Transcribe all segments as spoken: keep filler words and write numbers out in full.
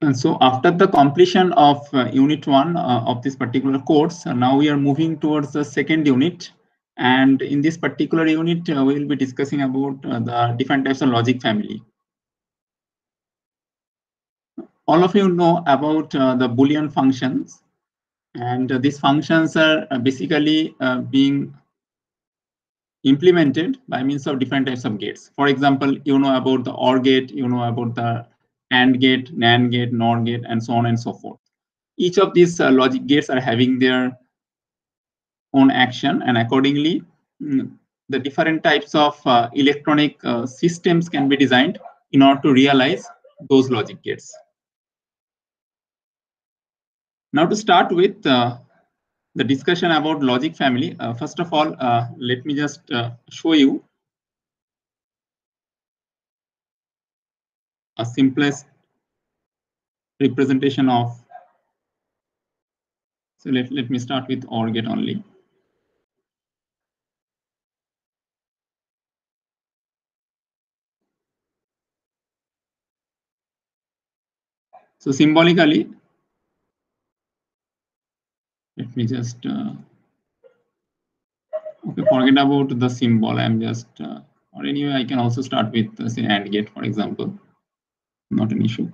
And so after the completion of uh, unit one uh, of this particular course, uh, now we are moving towards the second unit. And in this particular unit, uh, we will be discussing about uh, the different types of logic family. All of you know about uh, the Boolean functions. And uh, these functions are uh, basically uh, being implemented by means of different types of gates. For example, you know about the OR gate, you know about the AND gate, NAND gate, NOR gate, and so on and so forth. Each of these uh, logic gates are having their own action, and accordingly, mm, the different types of uh, electronic uh, systems can be designed in order to realize those logic gates. Now, to start with uh, the discussion about logic family, uh, first of all, uh, let me just uh, show you a simplest representation of. So let, let me start with OR gate only. So symbolically, let me just, uh, okay, forget about the symbol. I'm just, uh, or anyway, I can also start with, uh, say, AND gate, for example. Not an issue.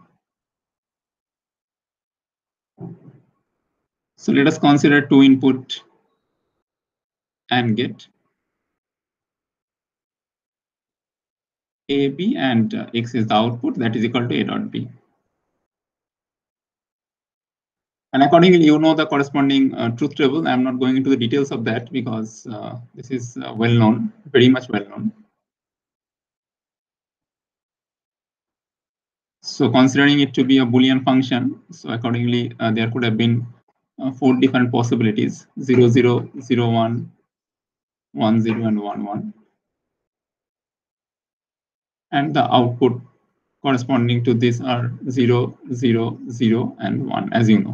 So let us consider two input AND gate, A, B, and uh, X is the output, that is equal to A dot B. And accordingly, you know the corresponding uh, truth table. I'm not going into the details of that because uh, this is uh, well known, very much well known. So considering it to be a Boolean function, so accordingly, uh, there could have been uh, four different possibilities: zero, zero, zero, one, one, zero, and one, one. And the output corresponding to this are zero, zero, zero, and one, as you know.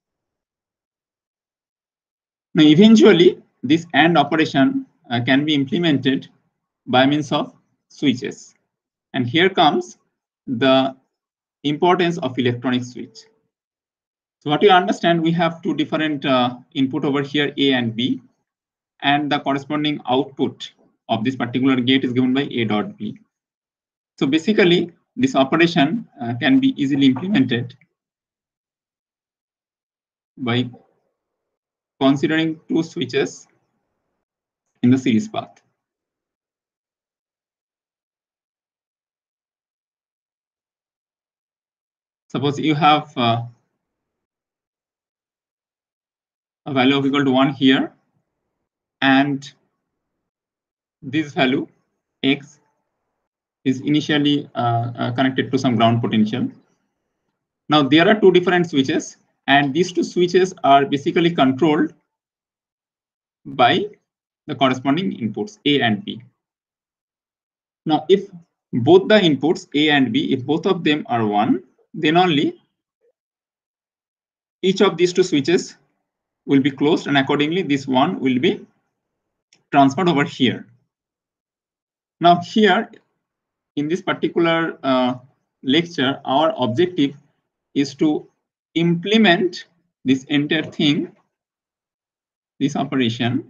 Now, eventually, this AND operation uh, can be implemented by means of switches. And here comes the importance of electronic switch. So what you understand, we have two different uh, input over here, A and B, and the corresponding output of this particular gate is given by A dot B. So basically, this operation uh, can be easily implemented by considering two switches in the series path. Suppose you have uh, a value of equal to one here, and this value X is initially uh, uh, connected to some ground potential. Now there are two different switches, and these two switches are basically controlled by the corresponding inputs A and B. Now if both the inputs A and B, if both of them are one, then only each of these two switches will be closed, and accordingly this one will be transferred over here. Now here in this particular uh, lecture, our objective is to implement this entire thing, this operation,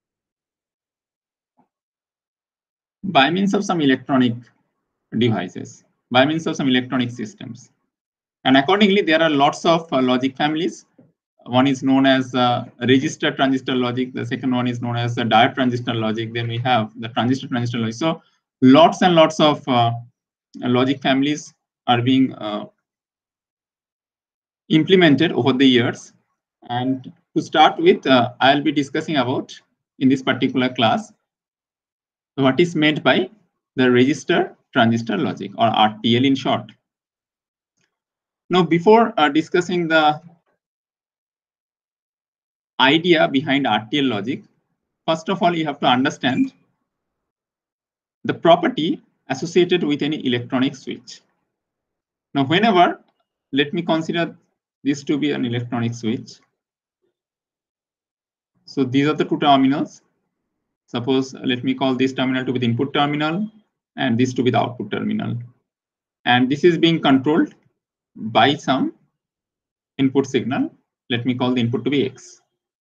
by means of some electronic devices, by means of some electronic systems. And accordingly, there are lots of uh, logic families. One is known as uh, register transistor logic. The second one is known as the diode transistor logic. Then we have the transistor transistor logic. So lots and lots of uh, logic families are being uh, implemented over the years. And to start with, uh, I'll be discussing about, in this particular class, what is meant by the register transistor logic, or R T L in short. Now, before uh, discussing the idea behind R T L logic, first of all, you have to understand the property associated with any electronic switch. Now, whenever, let me consider this to be an electronic switch. So these are the two terminals. Suppose, let me call this terminal to be the input terminal and this to be the output terminal. And this is being controlled by some input signal. Let me call the input to be X.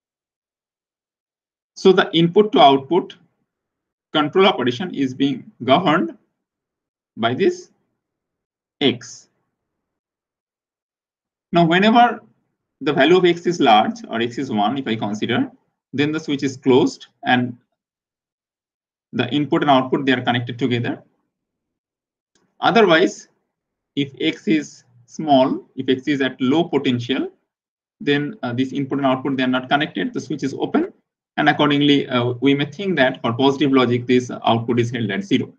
So the input to output control operation is being governed by this X. Now, whenever the value of X is large, or X is one, if I consider, then the switch is closed and the input and output, they are connected together. Otherwise, if X is small, if X is at low potential, then uh, this input and output, they are not connected, the switch is open, and accordingly, uh, we may think that for positive logic, this output is held at zero.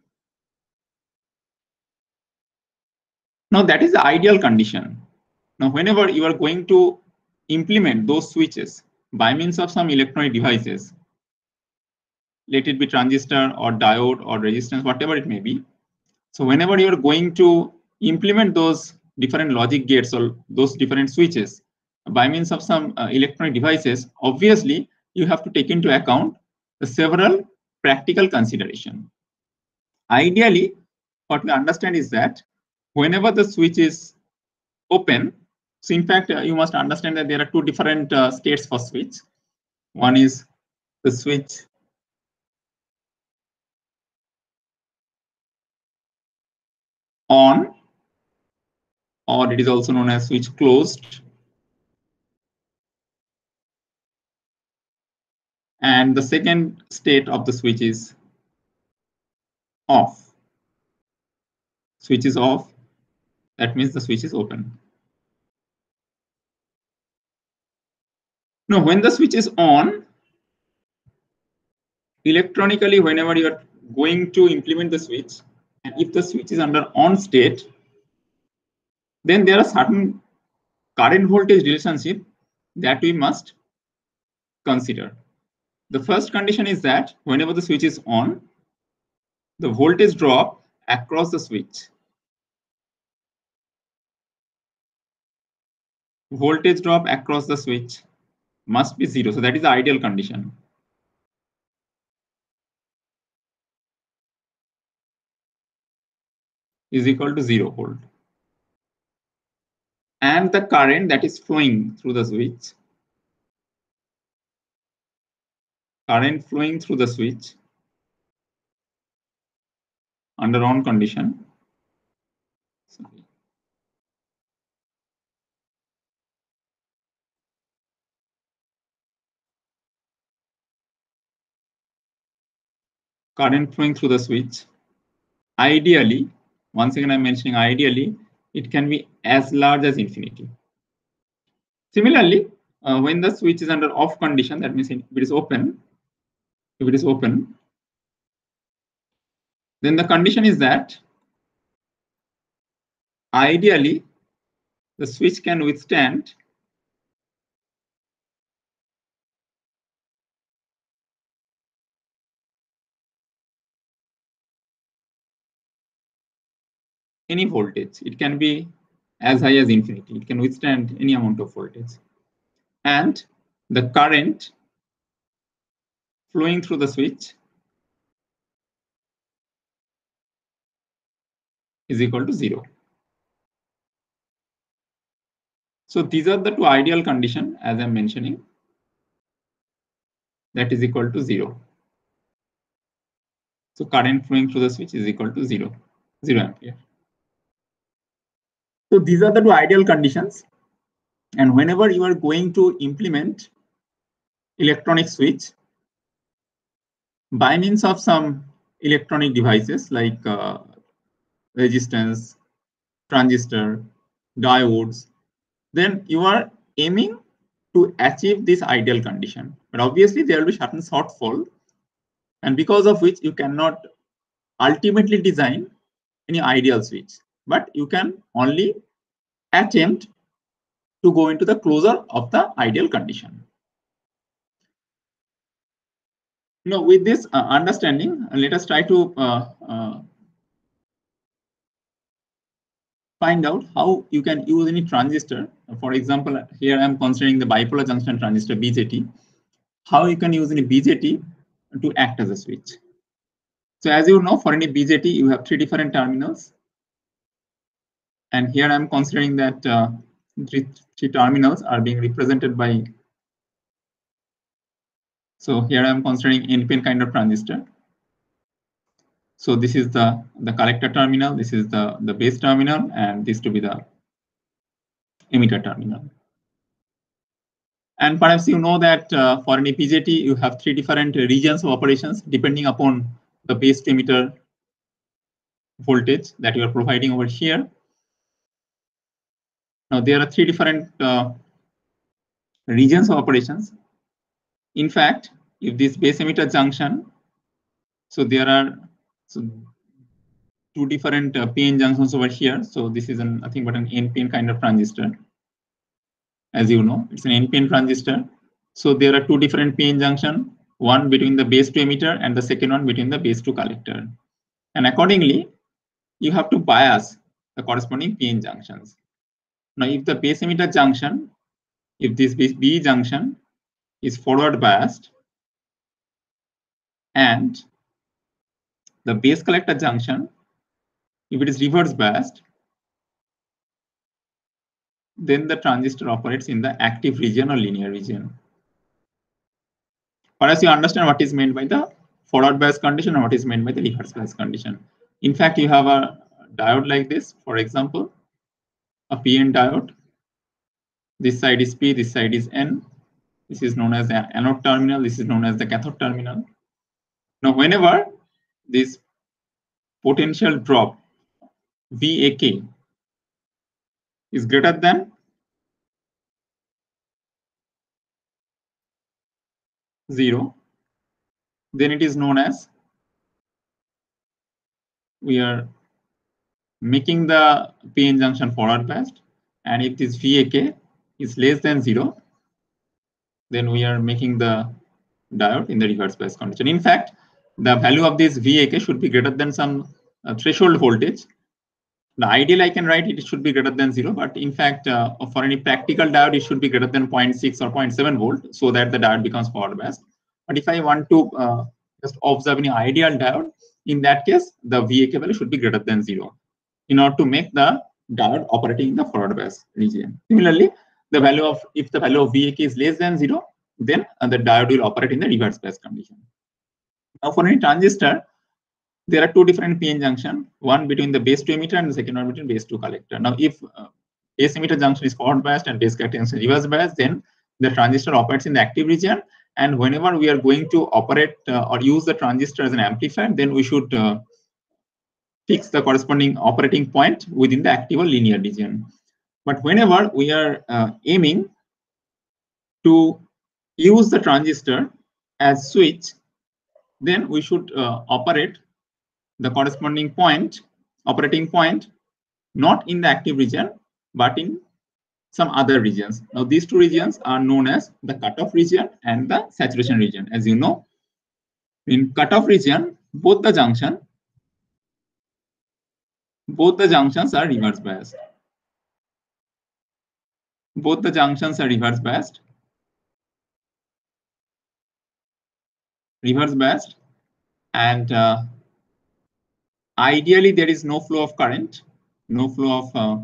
Now, that is the ideal condition. Now, whenever you are going to implement those switches by means of some electronic devices, let it be transistor or diode or resistance, whatever it may be. So whenever you are going to implement those different logic gates or those different switches by means of some uh, electronic devices, obviously you have to take into account the several practical considerations. Ideally, what we understand is that whenever the switch is open, so in fact, uh, you must understand that there are two different uh, states for switch. One is the switch on, or it is also known as switch closed. And the second state of the switch is off. Switch is off, that means the switch is open. Now, when the switch is on, electronically, whenever you are going to implement the switch, and if the switch is under on state, then there are certain current voltage relationship that we must consider. The first condition is that whenever the switch is on, the voltage drop across the switch. Voltage drop across the switch must be zero. So that is the ideal condition. Is equal to zero volt. And the current that is flowing through the switch, current flowing through the switch under on condition, sorry, current flowing through the switch, ideally, once again I'm mentioning ideally, it can be as large as infinity. Similarly, uh, when the switch is under off condition, that means if it is open, if it is open, then the condition is that ideally the switch can withstand any voltage. It can be as high as infinity. It can withstand any amount of voltage. And the current flowing through the switch is equal to zero. So these are the two ideal conditions, as I'm mentioning, that is equal to zero. So current flowing through the switch is equal to zero, zero ampere. So these are the two ideal conditions. And whenever you are going to implement electronic switch by means of some electronic devices like uh, resistance, transistor, diodes, then you are aiming to achieve this ideal condition. But obviously there will be certain shortfall, and because of which you cannot ultimately design any ideal switch, but you can only attempt to go into the closure of the ideal condition. Now, with this uh, understanding, uh, let us try to uh, uh, find out how you can use any transistor. For example, here I am considering the bipolar junction transistor B J T. How you can use any B J T to act as a switch. So as you know, for any B J T, you have three different terminals. And here I'm considering that uh, three, three terminals are being represented by. So here I'm considering N P N kind of transistor. So this is the, the collector terminal, this is the, the base terminal, and this to be the emitter terminal. And perhaps you know that uh, for an E P J T, you have three different regions of operations depending upon the base to emitter voltage that you are providing over here. Now there are three different uh, regions of operations. In fact, if this base emitter junction, so there are so two different uh, P N junctions over here. So this is an, nothing but an N P N kind of transistor. As you know, it's an N P N transistor. So there are two different P N junction, one between the base to emitter and the second one between the base to collector. And accordingly, you have to bias the corresponding P N junctions. Now, if the base emitter junction, if this B junction is forward biased and the base collector junction, if it is reverse biased, then the transistor operates in the active region or linear region. Perhaps you understand what is meant by the forward bias condition and what is meant by the reverse bias condition. In fact, you have a diode like this, for example, a P N diode. This side is P, this side is N. This is known as the anode terminal, this is known as the cathode terminal. Now, whenever this potential drop V A K is greater than zero, then it is known as we are making the P N junction forward biased, and if this V A K is less than zero, then we are making the diode in the reverse bias condition. In fact, the value of this V A K should be greater than some uh, threshold voltage. The ideal I can write it should be greater than zero, but in fact, uh, for any practical diode, it should be greater than zero point six or zero point seven volt, so that the diode becomes forward biased. But if I want to uh, just observe any ideal diode, in that case, the V A K value should be greater than zero in order to make the diode operating in the forward bias region. Similarly, the value of if the value of V A K is less than zero, then uh, the diode will operate in the reverse bias condition. Now, for any transistor, there are two different P N junction, one between the base to emitter and the second one between base to collector. Now, if uh, base emitter junction is forward biased and base collector junction is reverse biased, then the transistor operates in the active region. And whenever we are going to operate uh, or use the transistor as an amplifier, then we should uh, fix the corresponding operating point within the active or linear region. But whenever we are uh, aiming to use the transistor as switch, then we should uh, operate the corresponding point, operating point, not in the active region, but in some other regions. Now, these two regions are known as the cutoff region and the saturation region. As you know, in cutoff region, both the junction, both the junctions are reverse biased. Both the junctions are reverse biased. Reverse biased, and uh, ideally there is no flow of current, no flow of uh,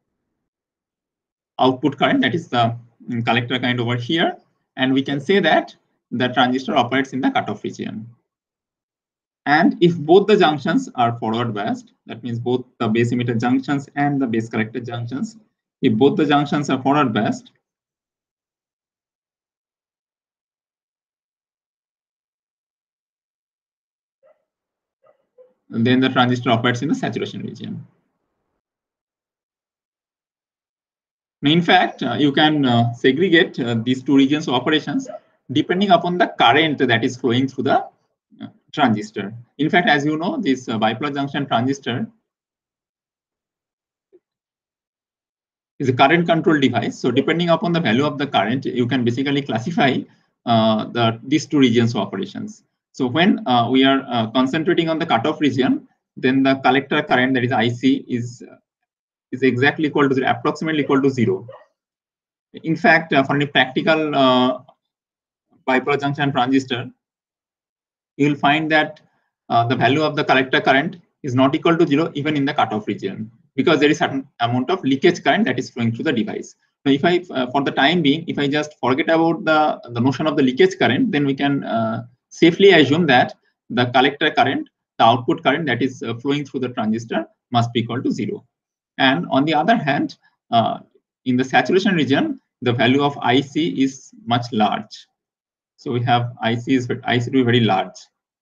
output current, that is the collector kind over here, and we can say that the transistor operates in the cutoff region. And if both the junctions are forward biased, that means both the base emitter junctions and the base collector junctions, if both the junctions are forward biased, then the transistor operates in the saturation region. In fact, uh, you can uh, segregate uh, these two regions of operations depending upon the current that is flowing through the uh, transistor. In fact, as you know, this uh, bipolar junction transistor is a current control device. So depending upon the value of the current, you can basically classify uh, the these two regions of operations. So when uh, we are uh, concentrating on the cutoff region, then the collector current, that is I C, is uh, is exactly equal to zero, approximately equal to zero. In fact, uh, for any practical uh, bipolar junction transistor, you will find that uh, the value of the collector current is not equal to zero even in the cutoff region, because there is certain amount of leakage current that is flowing through the device. Now, if I, uh, for the time being, if I just forget about the, the notion of the leakage current, then we can uh, safely assume that the collector current, the output current that is uh, flowing through the transistor must be equal to zero. And on the other hand, uh, in the saturation region, the value of I C is much large. So we have I C is I C to be very large.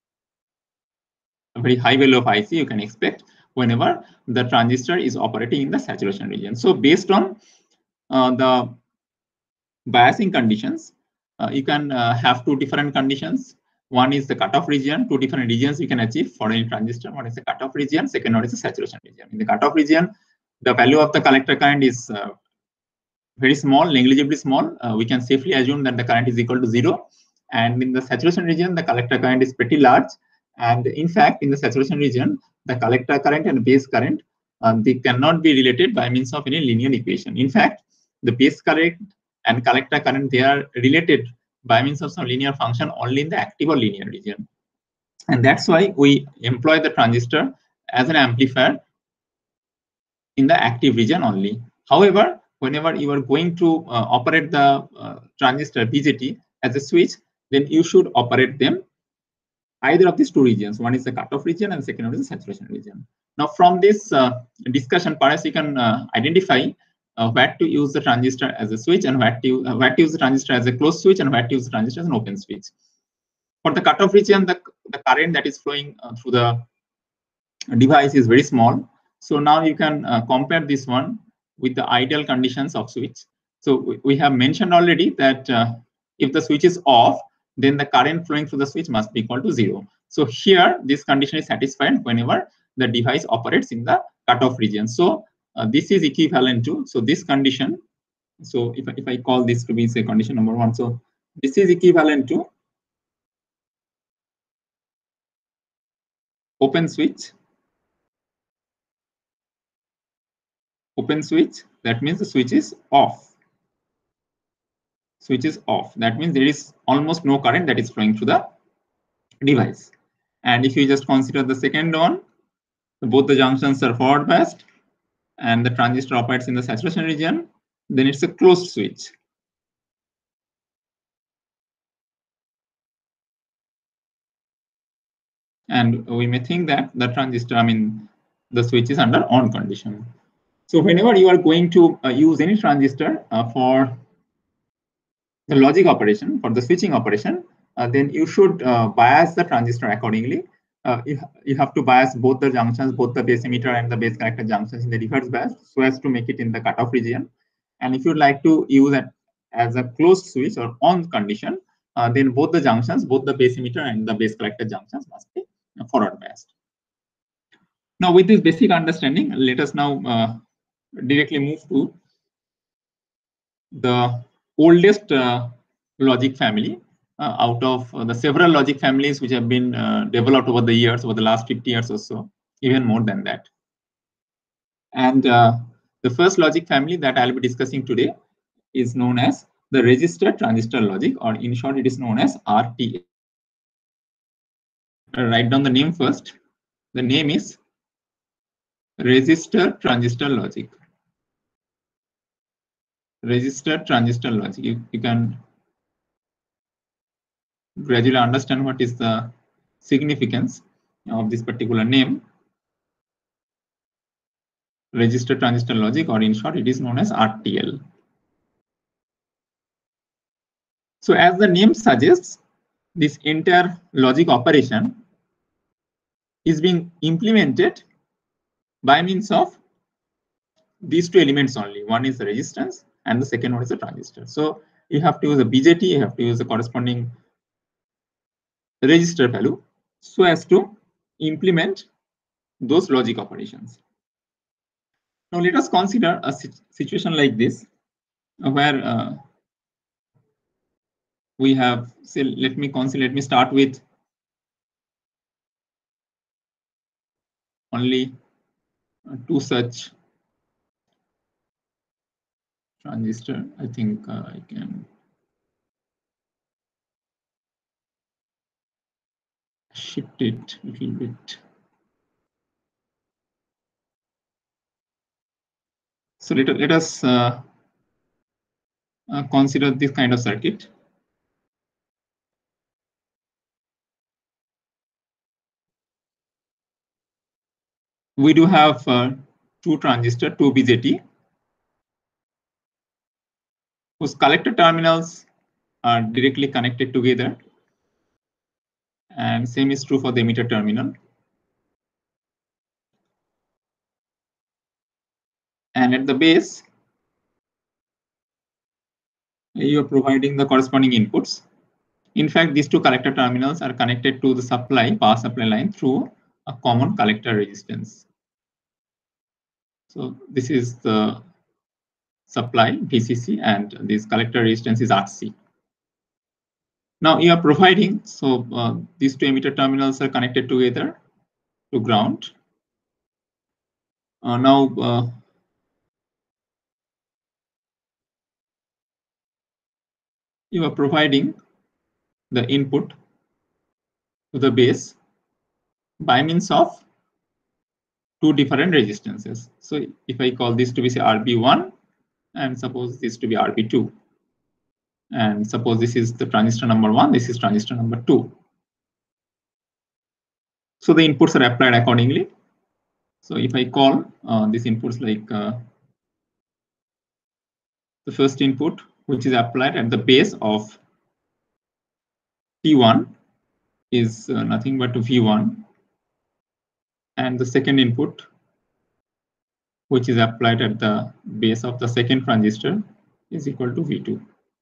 A very high value of I C you can expect whenever the transistor is operating in the saturation region. So based on uh, the biasing conditions, uh, you can uh, have two different conditions. One is the cutoff region, two different regions you can achieve for any transistor. One is the cutoff region, second one is the saturation region. In the cutoff region, the value of the collector current is uh, very small, negligibly small. Uh, we can safely assume that the current is equal to zero. And in the saturation region, the collector current is pretty large. And in fact, in the saturation region, the collector current and base current, um, they cannot be related by means of any linear equation. In fact, the base current and collector current, they are related by means of some linear function only in the active or linear region. And that's why we employ the transistor as an amplifier in the active region only. However, whenever you are going to uh, operate the uh, transistor B J T as a switch, then you should operate them either of these two regions. One is the cutoff region and the second one is the saturation region. Now, from this uh, discussion, perhaps you can uh, identify uh, where to use the transistor as a switch and where to, uh, where to use the transistor as a closed switch and where to use the transistor as an open switch. For the cutoff region, the, the current that is flowing uh, through the device is very small. So now you can uh, compare this one with the ideal conditions of switch. So we, we have mentioned already that uh, if the switch is off, then the current flowing through the switch must be equal to zero. So here, this condition is satisfied whenever the device operates in the cutoff region. So uh, this is equivalent to, so this condition, so if, if I call this to be, say, condition number one, so this is equivalent to open switch. Open switch, that means the switch is off. Switch is off. That means there is almost no current that is flowing through the device. And if you just consider the second one, both the junctions are forward biased and the transistor operates in the saturation region, then it's a closed switch. And we may think that the transistor, I mean, the switch is under on condition. So whenever you are going to uh, use any transistor uh, for the logic operation, for the switching operation, uh, then you should uh, bias the transistor accordingly. Uh, you, you have to bias both the junctions, both the base emitter and the base collector junctions in the reverse bias so as to make it in the cutoff region. And if you'd like to use it as a closed switch or on condition, uh, then both the junctions, both the base emitter and the base collector junctions must be forward biased. Now, with this basic understanding, let us now uh, directly move to the oldest uh, logic family uh, out of uh, the several logic families which have been uh, developed over the years, over the last fifty years or so, even more than that. And uh, the first logic family that I'll be discussing today is known as the resistor transistor logic, or in short, it is known as R T L. Write down the name first. The name is resistor transistor logic. Resistor transistor logic. You, you can gradually understand what is the significance of this particular name. Resistor transistor logic, or in short, it is known as R T L. So as the name suggests, this entire logic operation is being implemented by means of these two elements only. One is the resistance and the second one is the transistor. So you have to use a B J T, you have to use the corresponding resistor value so as to implement those logic operations. Now let us consider a situation like this where uh, we have, say, let me consider, let me start with only two such transistor. I think uh, I can shift it a little bit. So let, let us uh, uh, consider this kind of circuit. We do have uh, two transistor, two B J T, whose collector terminals are directly connected together. And same is true for the emitter terminal. And at the base, you are providing the corresponding inputs. In fact, these two collector terminals are connected to the supply, power supply line through a common collector resistance. So this is the supply V C C, and this collector resistance is R C. Now you are providing, so uh, these two emitter terminals are connected together to ground. Uh, now uh, you are providing the input to the base by means of two different resistances. So if I call this to be say R B one, and suppose this to be R B two, and suppose this is the transistor number one, this is transistor number two. So the inputs are applied accordingly. So if I call uh, these inputs like uh, the first input, which is applied at the base of T one, is uh, nothing but V one, and the second input, which is applied at the base of the second transistor, is equal to V two.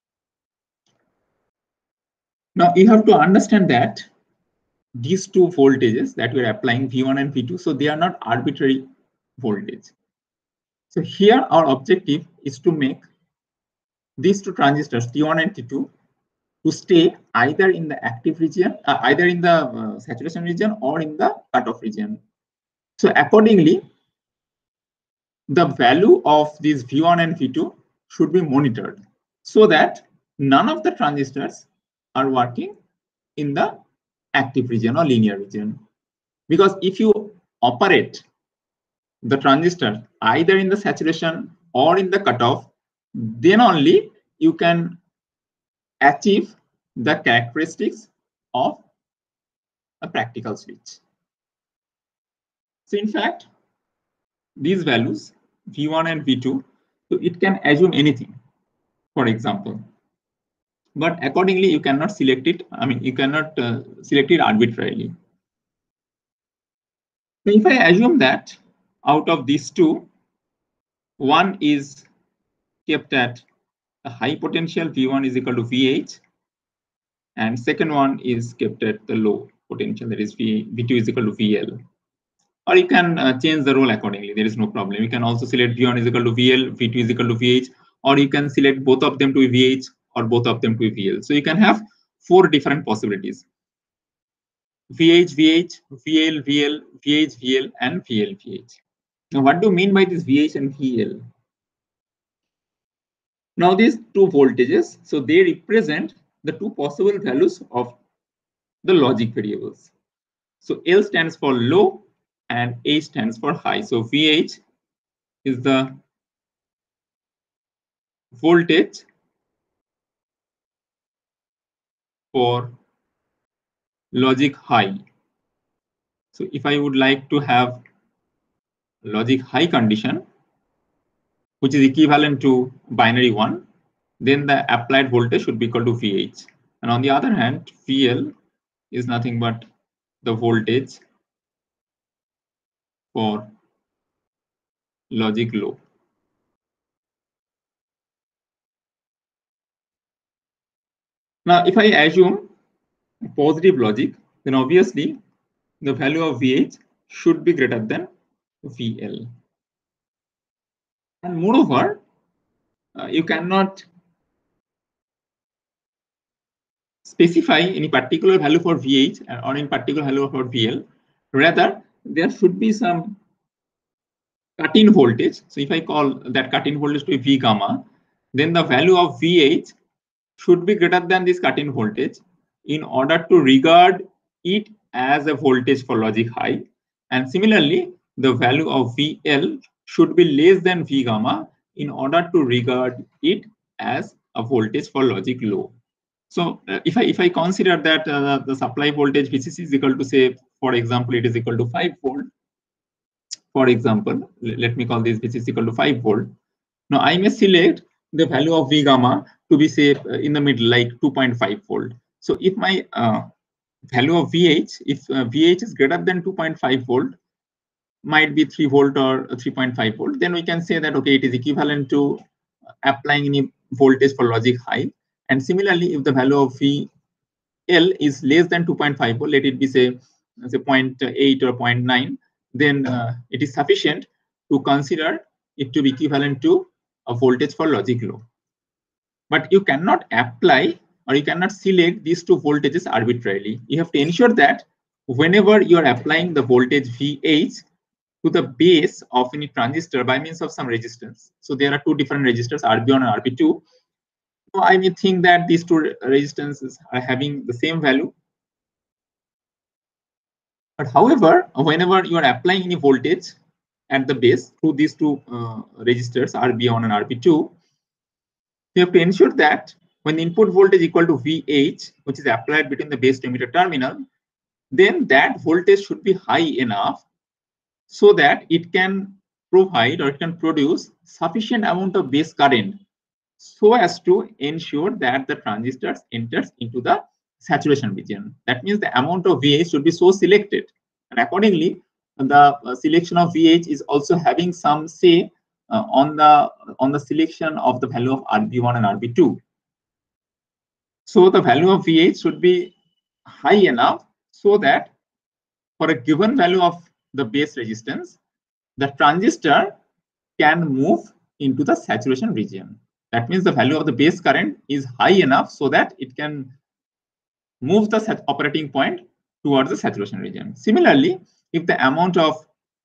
Now you have to understand that these two voltages that we are applying, V one and V two, so they are not arbitrary voltage. So here our objective is to make these two transistors, T one and T two, to stay either in the active region, uh, either in the uh, saturation region or in the cutoff region. So accordingly, the value of these V one and V two should be monitored so that none of the transistors are working in the active region or linear region. Because if you operate the transistor either in the saturation or in the cutoff, then only you can achieve the characteristics of a practical switch. So in fact, these values V one and V two, so it can assume anything, for example, but accordingly you cannot select it. I mean, you cannot uh, select it arbitrarily. So if I assume that out of these two, one is kept at a high potential, V one is equal to V H, and second one is kept at the low potential, that is V, V2 is equal to V L. Or you can uh, change the role accordingly. There is no problem. You can also select V one is equal to V L, V two is equal to V H, or you can select both of them to be V H or both of them to be V L. So you can have four different possibilities: V H, V H, V L, V L, V H, V L, and V L, V H. Now, what do you mean by this V H and V L? Now, these two voltages, so they represent the two possible values of the logic variables. So L stands for low and H stands for high. So V H is the voltage for logic high. So if I would like to have logic high condition, which is equivalent to binary one, then the applied voltage should be equal to V H. And on the other hand, V L is nothing but the voltage for logic low. Now, if I assume positive logic, then obviously the value of V H should be greater than V L. And moreover, uh, you cannot specify any particular value for V H or in particular value for V L. Rather, there should be some cut-in voltage. So if I call that cut-in voltage to be V gamma, then the value of V H should be greater than this cut-in voltage in order to regard it as a voltage for logic high. And similarly, the value of V L should be less than V gamma in order to regard it as a voltage for logic low. So uh, if I if I consider that uh, the supply voltage V C C is equal to, say, for example, it is equal to five volt. For example, let me call this V C C equal to five volt. Now I may select the value of V gamma to be, say, in the middle, like two point five volt. So if my uh, value of V H, if uh, V H is greater than two point five volt, might be three volt or three point five volt, then we can say that, okay, it is equivalent to applying any voltage for logic high. And similarly, if the value of V L is less than two point five volt, let it be, say, say zero point eight or zero point nine, then uh, it is sufficient to consider it to be equivalent to a voltage for logic low. But you cannot apply or you cannot select these two voltages arbitrarily. You have to ensure that whenever you are applying the voltage V H to the base of any transistor by means of some resistance. So there are two different resistors, R B one and R B two. So I may think that these two resistances are having the same value. But however, whenever you are applying any voltage at the base through these two uh, resistors, R B one and R B two, you have to ensure that when the input voltage equal to V H, which is applied between the base to emitter terminal, then that voltage should be high enough so that it can provide or it can produce sufficient amount of base current so as to ensure that the transistor enters into the saturation region. That means the amount of V H should be so selected, and accordingly the uh, selection of V H is also having some say uh, on the on the selection of the value of R B one and R B two. So the value of V H should be high enough so that for a given value of the base resistance, the transistor can move into the saturation region. That means the value of the base current is high enough so that it can move the operating point towards the saturation region. Similarly, if the amount of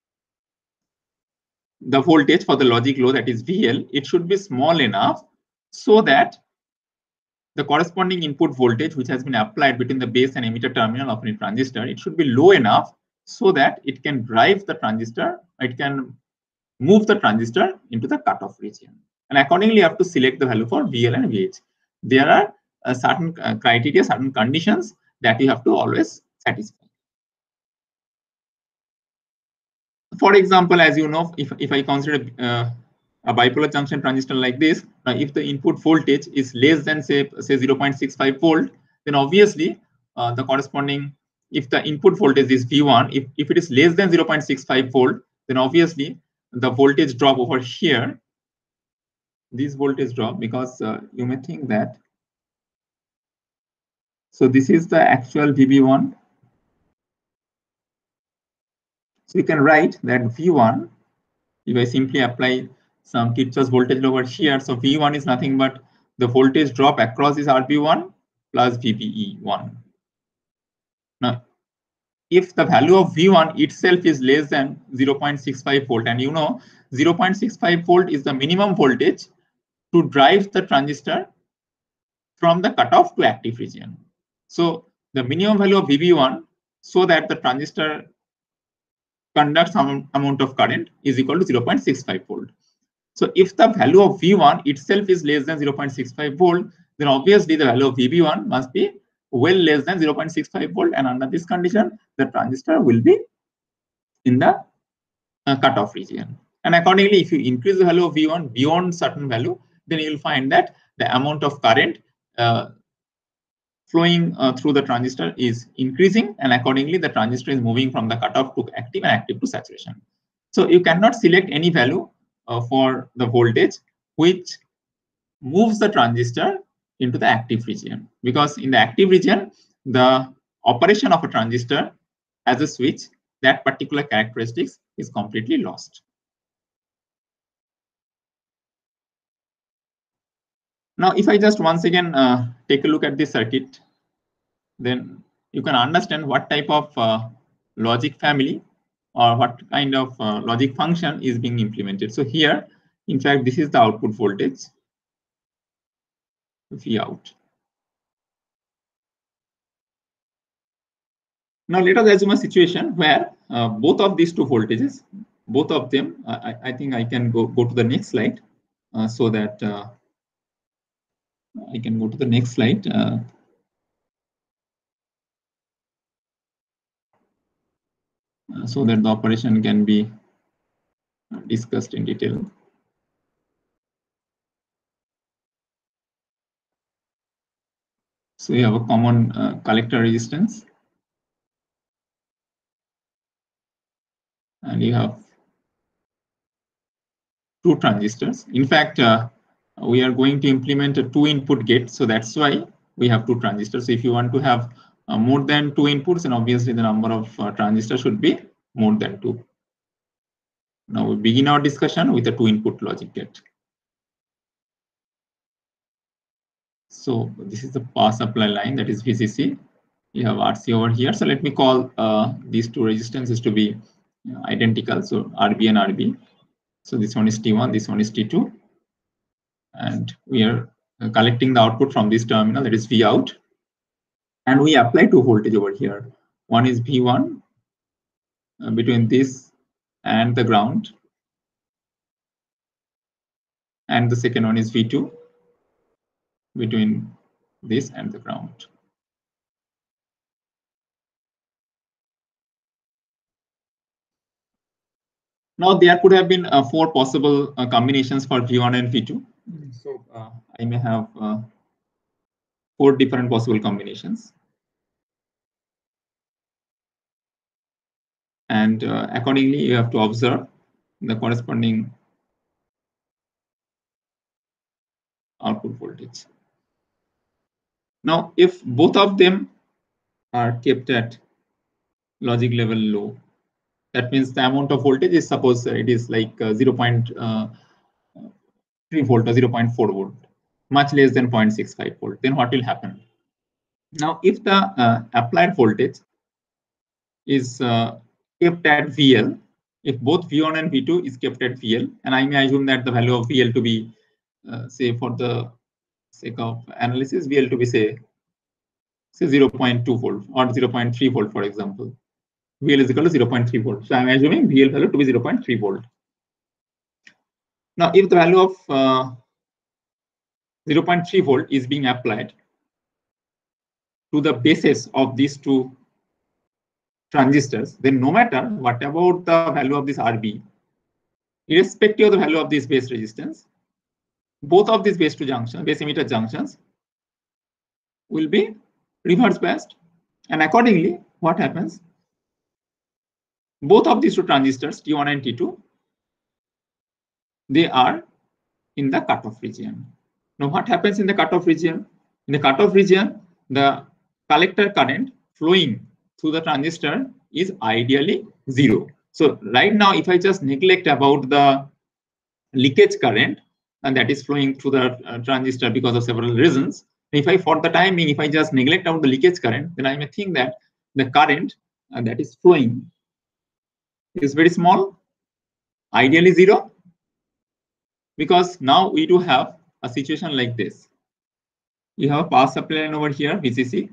the voltage for the logic low, that is V L, it should be small enough so that the corresponding input voltage which has been applied between the base and emitter terminal of any transistor, it should be low enough so that it can drive the transistor, it can move the transistor into the cutoff region. And accordingly, you have to select the value for V L and V H. There are uh, certain uh, criteria, certain conditions that you have to always satisfy. For example, as you know, if, if I consider uh, a bipolar junction transistor like this, uh, if the input voltage is less than, say, say zero point six five volt, then obviously uh, the corresponding, if the input voltage is V one, if, if it is less than zero point six five volt, then obviously the voltage drop over here, this voltage drop, because uh, you may think that, so this is the actual V B one. So you can write that V one, if I simply apply some Kirchhoff's voltage law over here, so V one is nothing but the voltage drop across this R B one plus V B E one. Now, if the value of V one itself is less than zero point six five volt, and you know zero point six five volt is the minimum voltage to drive the transistor from the cutoff to active region. So the minimum value of V B one, so that the transistor conducts some amount of current, is equal to zero point six five volt. So if the value of V one itself is less than zero point six five volt, then obviously the value of V B one must be well less than zero point six five volt, and under this condition, the transistor will be in the uh, cutoff region. And accordingly, if you increase the value of V one beyond certain value, then you will find that the amount of current uh, flowing uh, through the transistor is increasing, and accordingly the transistor is moving from the cutoff to active and active to saturation. So you cannot select any value uh, for the voltage which moves the transistor into the active region, because in the active region the operation of a transistor as a switch, that particular characteristics is completely lost. Now, if I just once again uh, take a look at this circuit, then you can understand what type of uh, logic family or what kind of uh, logic function is being implemented. So here, in fact, this is the output voltage, V out. Now let us assume a situation where uh, both of these two voltages, both of them, uh, I, I think I can go, go to the next slide. uh, so that uh, I can go to the next slide. Uh, uh, so that the operation can be discussed in detail. So we have a common uh, collector resistance, and you have two transistors. In fact, uh, we are going to implement a two input gate, so that's why we have two transistors. So if you want to have uh, more than two inputs, then obviously the number of uh, transistors should be more than two. Now we begin our discussion with a two input logic gate. So this is the power supply line, that is V C C. You have R C over here. So let me call uh, these two resistances to be identical. So R B and R B. So this one is T one, this one is T two. And we are collecting the output from this terminal, that is V out. And we apply two voltage over here. One is V one uh, between this and the ground. And the second one is V two between this and the ground. Now there could have been uh, four possible uh, combinations for V one and V two. So uh, I may have uh, four different possible combinations. And uh, accordingly, you have to observe the corresponding output voltage. Now, if both of them are kept at logic level low, that means the amount of voltage is, suppose it is like uh, zero point three volt or zero point four volt, much less than zero point six five volt, then what will happen? Now, if the uh, applied voltage is uh, kept at V L, if both V one and V two is kept at V L, and I may assume that the value of V L to be, uh, say for the sake of analysis, V L to be say, say zero point two volt or zero point three volt, for example. V L is equal to zero point three volt. So I'm assuming V L value to be zero point three volt. Now, if the value of uh, zero point three volt is being applied to the bases of these two transistors, then no matter what about the value of this R B, irrespective of the value of this base resistance, both of these base two junctions, base emitter junctions, will be reverse biased. And accordingly, what happens? Both of these two transistors, T one and T two, they are in the cutoff region. Now, what happens in the cutoff region? In the cutoff region, the collector current flowing through the transistor is ideally zero. So right now, if I just neglect about the leakage current, and that is flowing through the uh, transistor because of several reasons, if I, for the time being, if I just neglect out the leakage current, then I may think that the current uh, that is flowing is very small, ideally zero, because now we do have a situation like this. You have a power supply line over here, V C C.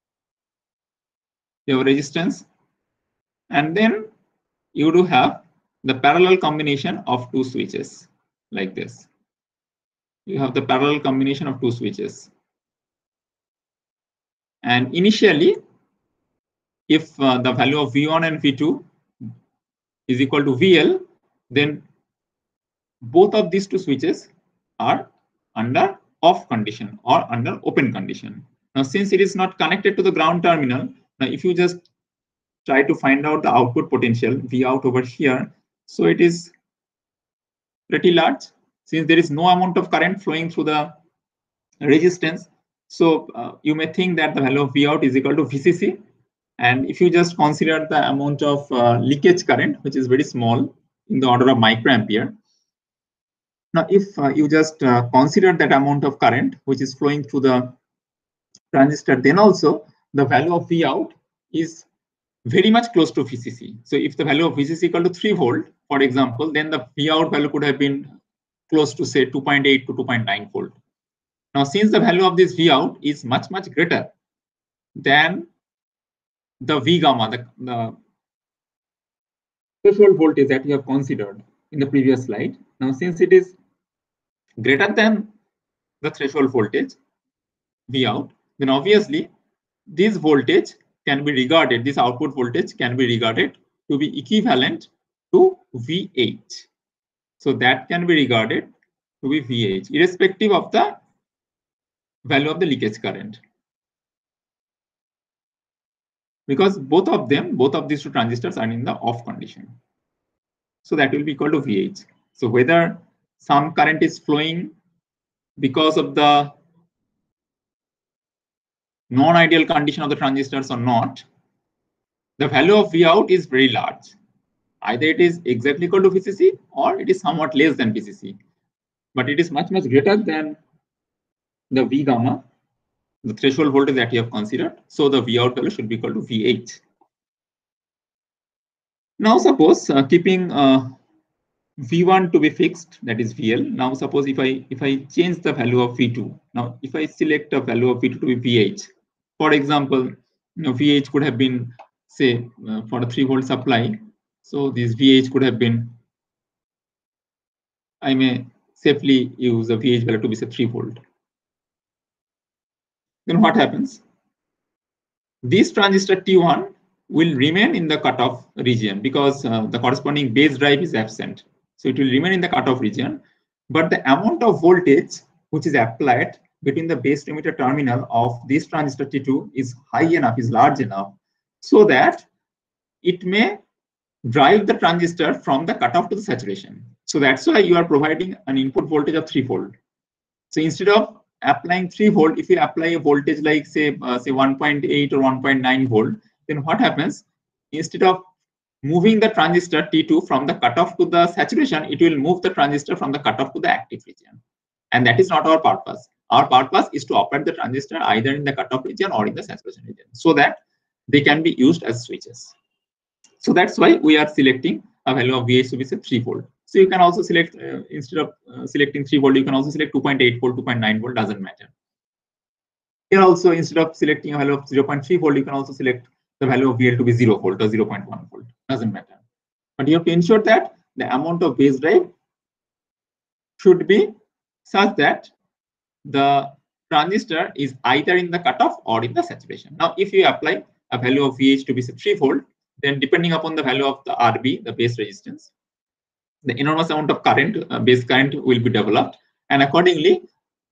You have resistance, and then you do have the parallel combination of two switches like this. You have the parallel combination of two switches. And initially, if uh, the value of V one and V two is equal to V L, then both of these two switches are under off condition or under open condition. Now, since it is not connected to the ground terminal, now if you just try to find out the output potential V out over here, so it is pretty large since there is no amount of current flowing through the resistance. So uh, you may think that the value of V out is equal to V C C. And if you just consider the amount of uh, leakage current, which is very small in the order of microampere. Now, if uh, you just uh, consider that amount of current which is flowing through the transistor, then also the value of V out is very much close to V C C. So if the value of V C C equal to three volt, for example, then the V out value could have been close to say two point eight to two point nine volt. Now, since the value of this V out is much, much greater than the V gamma, the, the threshold voltage that you have considered in the previous slide. Now, since it is greater than the threshold voltage V out, then obviously this voltage can be regarded, this output voltage can be regarded to be equivalent to V H. So that can be regarded to be V H, irrespective of the value of the leakage current. Because both of them, both of these two transistors are in the off condition. So that will be equal to V H. So whether some current is flowing because of the non-ideal condition of the transistors or not, the value of V out is very large. Either it is exactly equal to V C C or it is somewhat less than V C C. But it is much, much greater than the V gamma, the threshold voltage that you have considered. So the V out value should be equal to V H. Now suppose uh, keeping uh, V one to be fixed, that is V L. Now suppose if I if I change the value of V two, now if I select a value of V two to be V H, for example, you know, V H could have been, say, uh, for a three volt supply. So this V H could have been, I may safely use a V H value to be say three volt. Then what happens? This transistor T one will remain in the cutoff region because uh, the corresponding base drive is absent. So it will remain in the cutoff region, but the amount of voltage which is applied between the base emitter terminal of this transistor T two is high enough, is large enough, so that it may drive the transistor from the cutoff to the saturation. So that's why you are providing an input voltage of three volt. So instead of applying three volt, if you apply a voltage like say uh, say one point eight or one point nine volt, then what happens? Instead of moving the transistor T two from the cutoff to the saturation, it will move the transistor from the cutoff to the active region. And that is not our purpose. Our purpose is to operate the transistor either in the cutoff region or in the saturation region, so that they can be used as switches. So that's why we are selecting a value of V H to be say three volt. So you can also select, uh, instead of uh, selecting three volt, you can also select two point eight volt, two point nine volt, doesn't matter. Here also, instead of selecting a value of zero point three volt, you can also select the value of V L to be zero volt or zero point one volt, doesn't matter. But you have to ensure that the amount of base drive should be such that the transistor is either in the cutoff or in the saturation. Now, if you apply a value of V H to be say three volt, then depending upon the value of the R B, the base resistance, the enormous amount of current, uh, base current will be developed, and accordingly,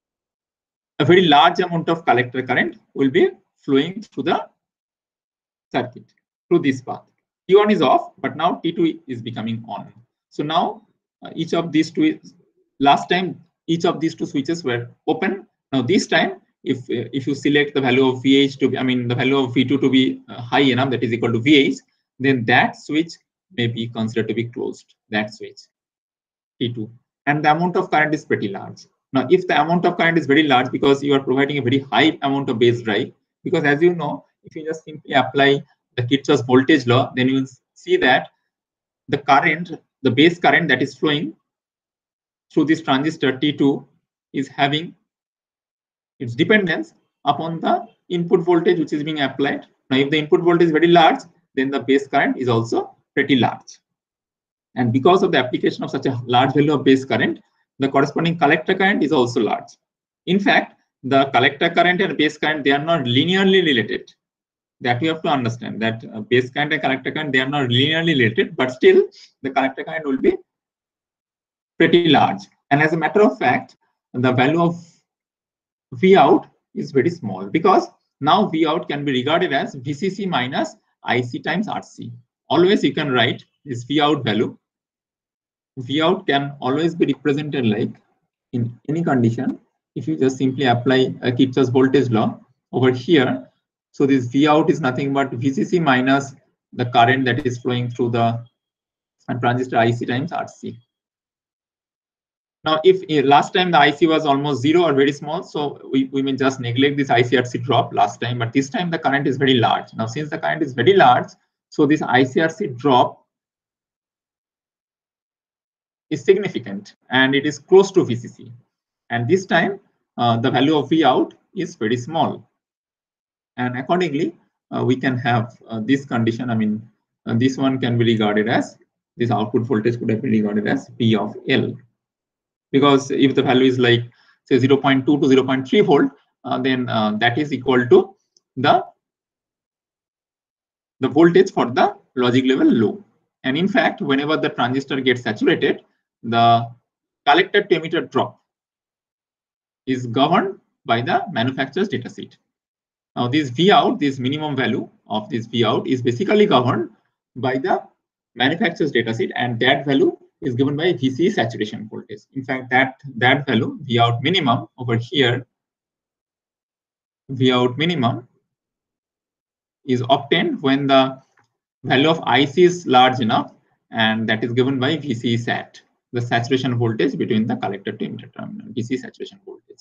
a very large amount of collector current will be flowing through the circuit, through this path. T one is off, but now T two is becoming on. So now uh, each of these two, last time each of these two switches were open. Now this time, if uh, if you select the value of V H to be, I mean the value of V two to be uh, high enough, that is equal to V H, then that switch may be considered to be closed, that switch T two, and the amount of current is pretty large. Now, if the amount of current is very large because you are providing a very high amount of base drive, because as you know, if you just simply apply the Kirchhoff's voltage law, then you will see that the current, the base current that is flowing through this transistor T two is having its dependence upon the input voltage which is being applied. Now, if the input voltage is very large, then the base current is also pretty large. And because of the application of such a large value of base current, the corresponding collector current is also large. In fact, the collector current and base current, they are not linearly related. That we have to understand, that uh, base current and collector current, they are not linearly related, but still the collector current will be pretty large. And as a matter of fact, the value of V out is very small, because now V out can be regarded as V C C minus I C times R C. Always you can write this V out value. V out can always be represented like, in any condition, if you just simply apply a Kirchhoff's voltage law over here. So this V out is nothing but V C C minus the current that is flowing through the transistor I C times R C. Now, if uh, last time the I C was almost zero or very small, so we, we may just neglect this I C R C drop last time, but this time the current is very large. Now, since the current is very large, so this I C R C drop is significant and it is close to V C C. And this time uh, the value of V out is very small. And accordingly, uh, we can have uh, this condition. I mean, uh, this one can be regarded as, this output voltage could have been regarded as P of L. because if the value is like say zero point two to zero point three volt, uh, then uh, that is equal to the the voltage for the logic level low. And in fact, whenever the transistor gets saturated, the collector to emitter drop is governed by the manufacturer's datasheet. Now this V out, this minimum value of this V out is basically governed by the manufacturer's datasheet, and that value is given by V C saturation voltage. In fact, that, that value, V out minimum over here, V out minimum is obtained when the value of I C is large enough, and that is given by V C sat, the saturation voltage between the collector to emitter terminal, V C saturation voltage.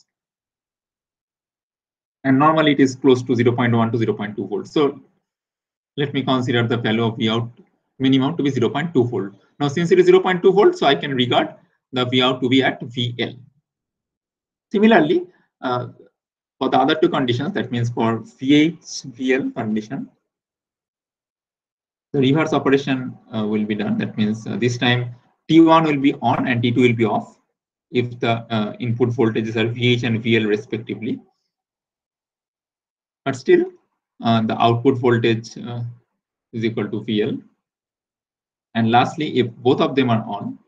And normally it is close to zero point one to zero point two volts. So let me consider the value of V out minimum to be zero point two volt. Now, since it is zero point two volt, so I can regard the V out to be at V L. Similarly, uh, for the other two conditions, that means for V H V L condition, the reverse operation uh, will be done. That means uh, this time T one will be on and T two will be off if the uh, input voltages are V H and V L respectively. But still, uh, the output voltage uh, is equal to V L. And lastly, if both of them are on,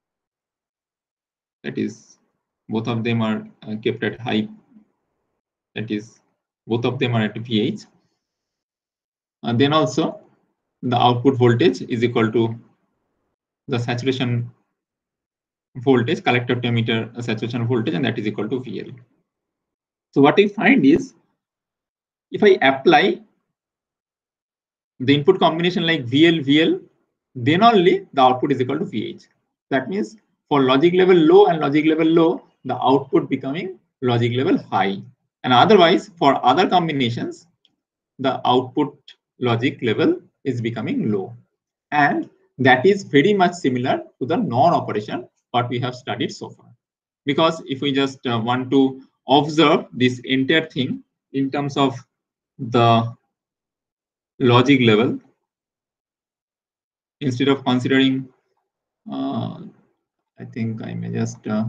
that is, both of them are uh, kept at high, that is, both of them are at V H, and then also the output voltage is equal to the saturation voltage, collector to emitter saturation voltage, and that is equal to V L. So what we find is, if I apply the input combination like V L, V L, then only the output is equal to V H. That means for logic level low and logic level low, the output becoming logic level high. And otherwise, for other combinations, the output logic level is becoming low. And that is very much similar to the NOR operation, what we have studied so far. Because if we just uh, want to observe this entire thing in terms of the logic level, instead of considering, uh, I think I may just uh,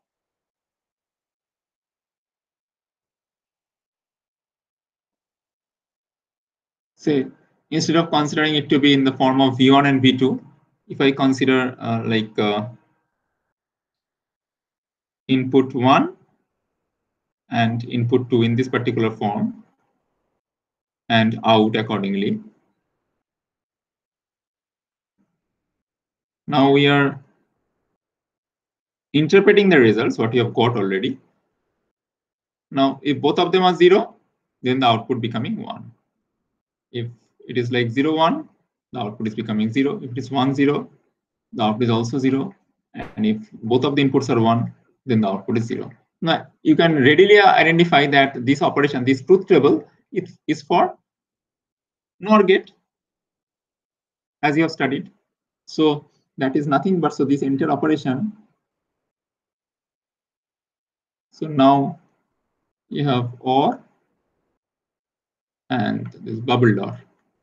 say, instead of considering it to be in the form of V one and V two, if I consider uh, like uh, input one and input two in this particular form, and out accordingly. Now we are interpreting the results, what we have got already. Now, if both of them are zero, then the output becoming one. If it is like zero, one, the output is becoming zero. If it is one, zero, the output is also zero. And if both of the inputs are one, then the output is zero. Now, you can readily identify that this operation, this truth table, it is for NOR gate, as you have studied. So that is nothing but, so this entire operation. So now you have OR and this bubble door.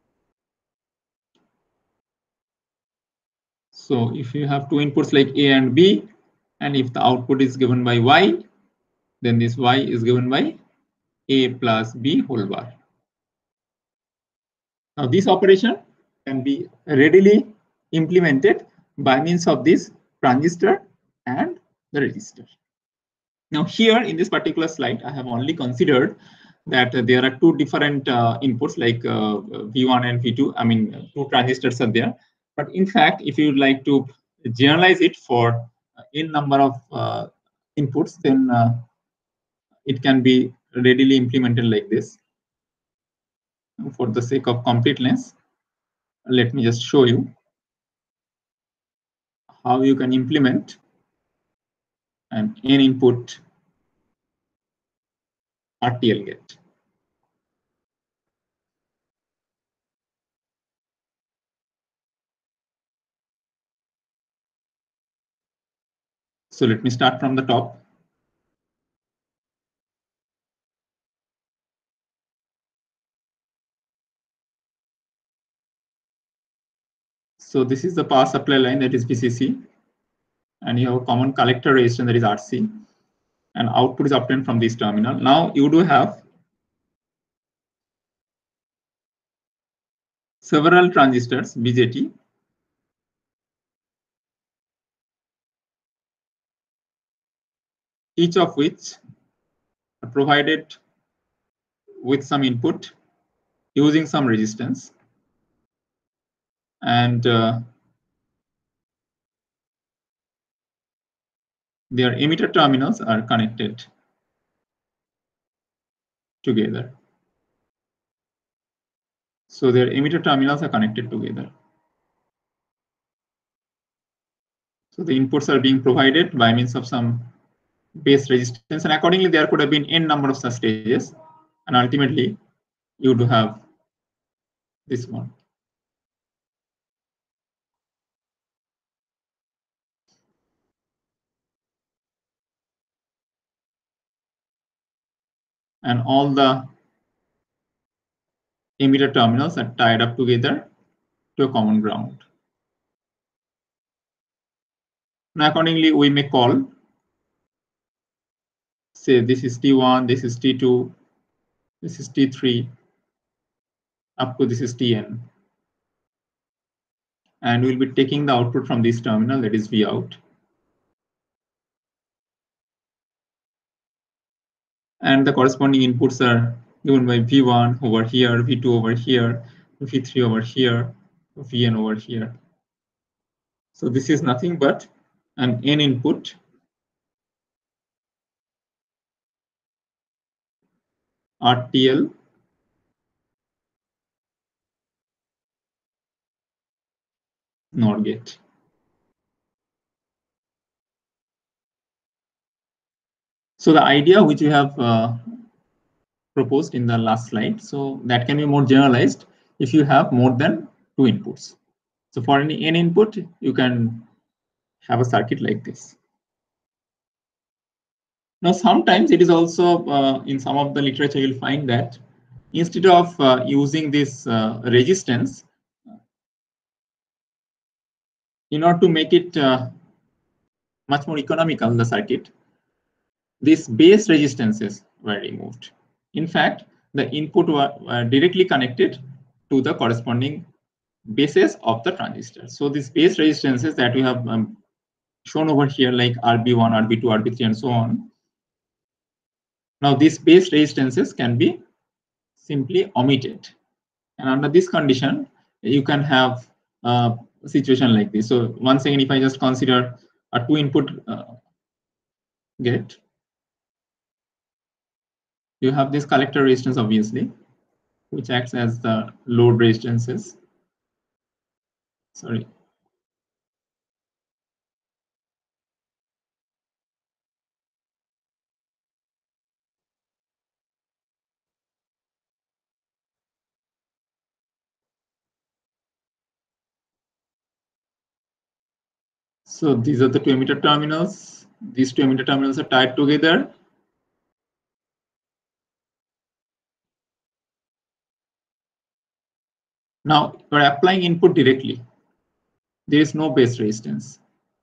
So if you have two inputs like A and B, and if the output is given by Y, then this Y is given by A plus B whole bar. Now this operation can be readily implemented by means of this transistor and the resistor. Now here in this particular slide, I have only considered that uh, there are two different uh, inputs like uh, V one and V two. I mean, two transistors are there. But in fact, if you would like to generalize it for n number of uh, inputs, then uh, it can be readily implemented like this. For the sake of completeness, let me just show you how you can implement an n input R T L gate. So let me start from the top. So this is the power supply line, that is V C C. and you have a common collector resistance, that is R C, and output is obtained from this terminal. Now you do have several transistors B J T, each of which are provided with some input using some resistance, and uh, their emitter terminals are connected together. So their emitter terminals are connected together. So the inputs are being provided by means of some base resistance, and accordingly there could have been n number of such stages, and ultimately you do have this one. And all the emitter terminals are tied up together to a common ground. Now accordingly we may call, say this is T one, this is T two, this is T three, up to this is T N. And we'll be taking the output from this terminal, that is V out. And the corresponding inputs are given by V one over here, V two over here, V three over here, V N over here. So this is nothing but an N input R T L NOR gate. So the idea which we have uh, proposed in the last slide, so that can be more generalized if you have more than two inputs. So for any N input, you can have a circuit like this. Now sometimes it is also uh, in some of the literature you'll find that instead of uh, using this uh, resistance, in order to make it uh, much more economical, the circuit, these base resistances were removed. In fact, the input were, were directly connected to the corresponding bases of the transistor. So these base resistances that we have um, shown over here, like R B one, R B two, R B three, and so on. Now these base resistances can be simply omitted. And under this condition, you can have a situation like this. So once again, if I just consider a two input uh, gate, you have this collector resistance, obviously, which acts as the load resistances. Sorry. So these are the two emitter terminals. These two emitter terminals are tied together. Now you're applying input directly. There is no base resistance.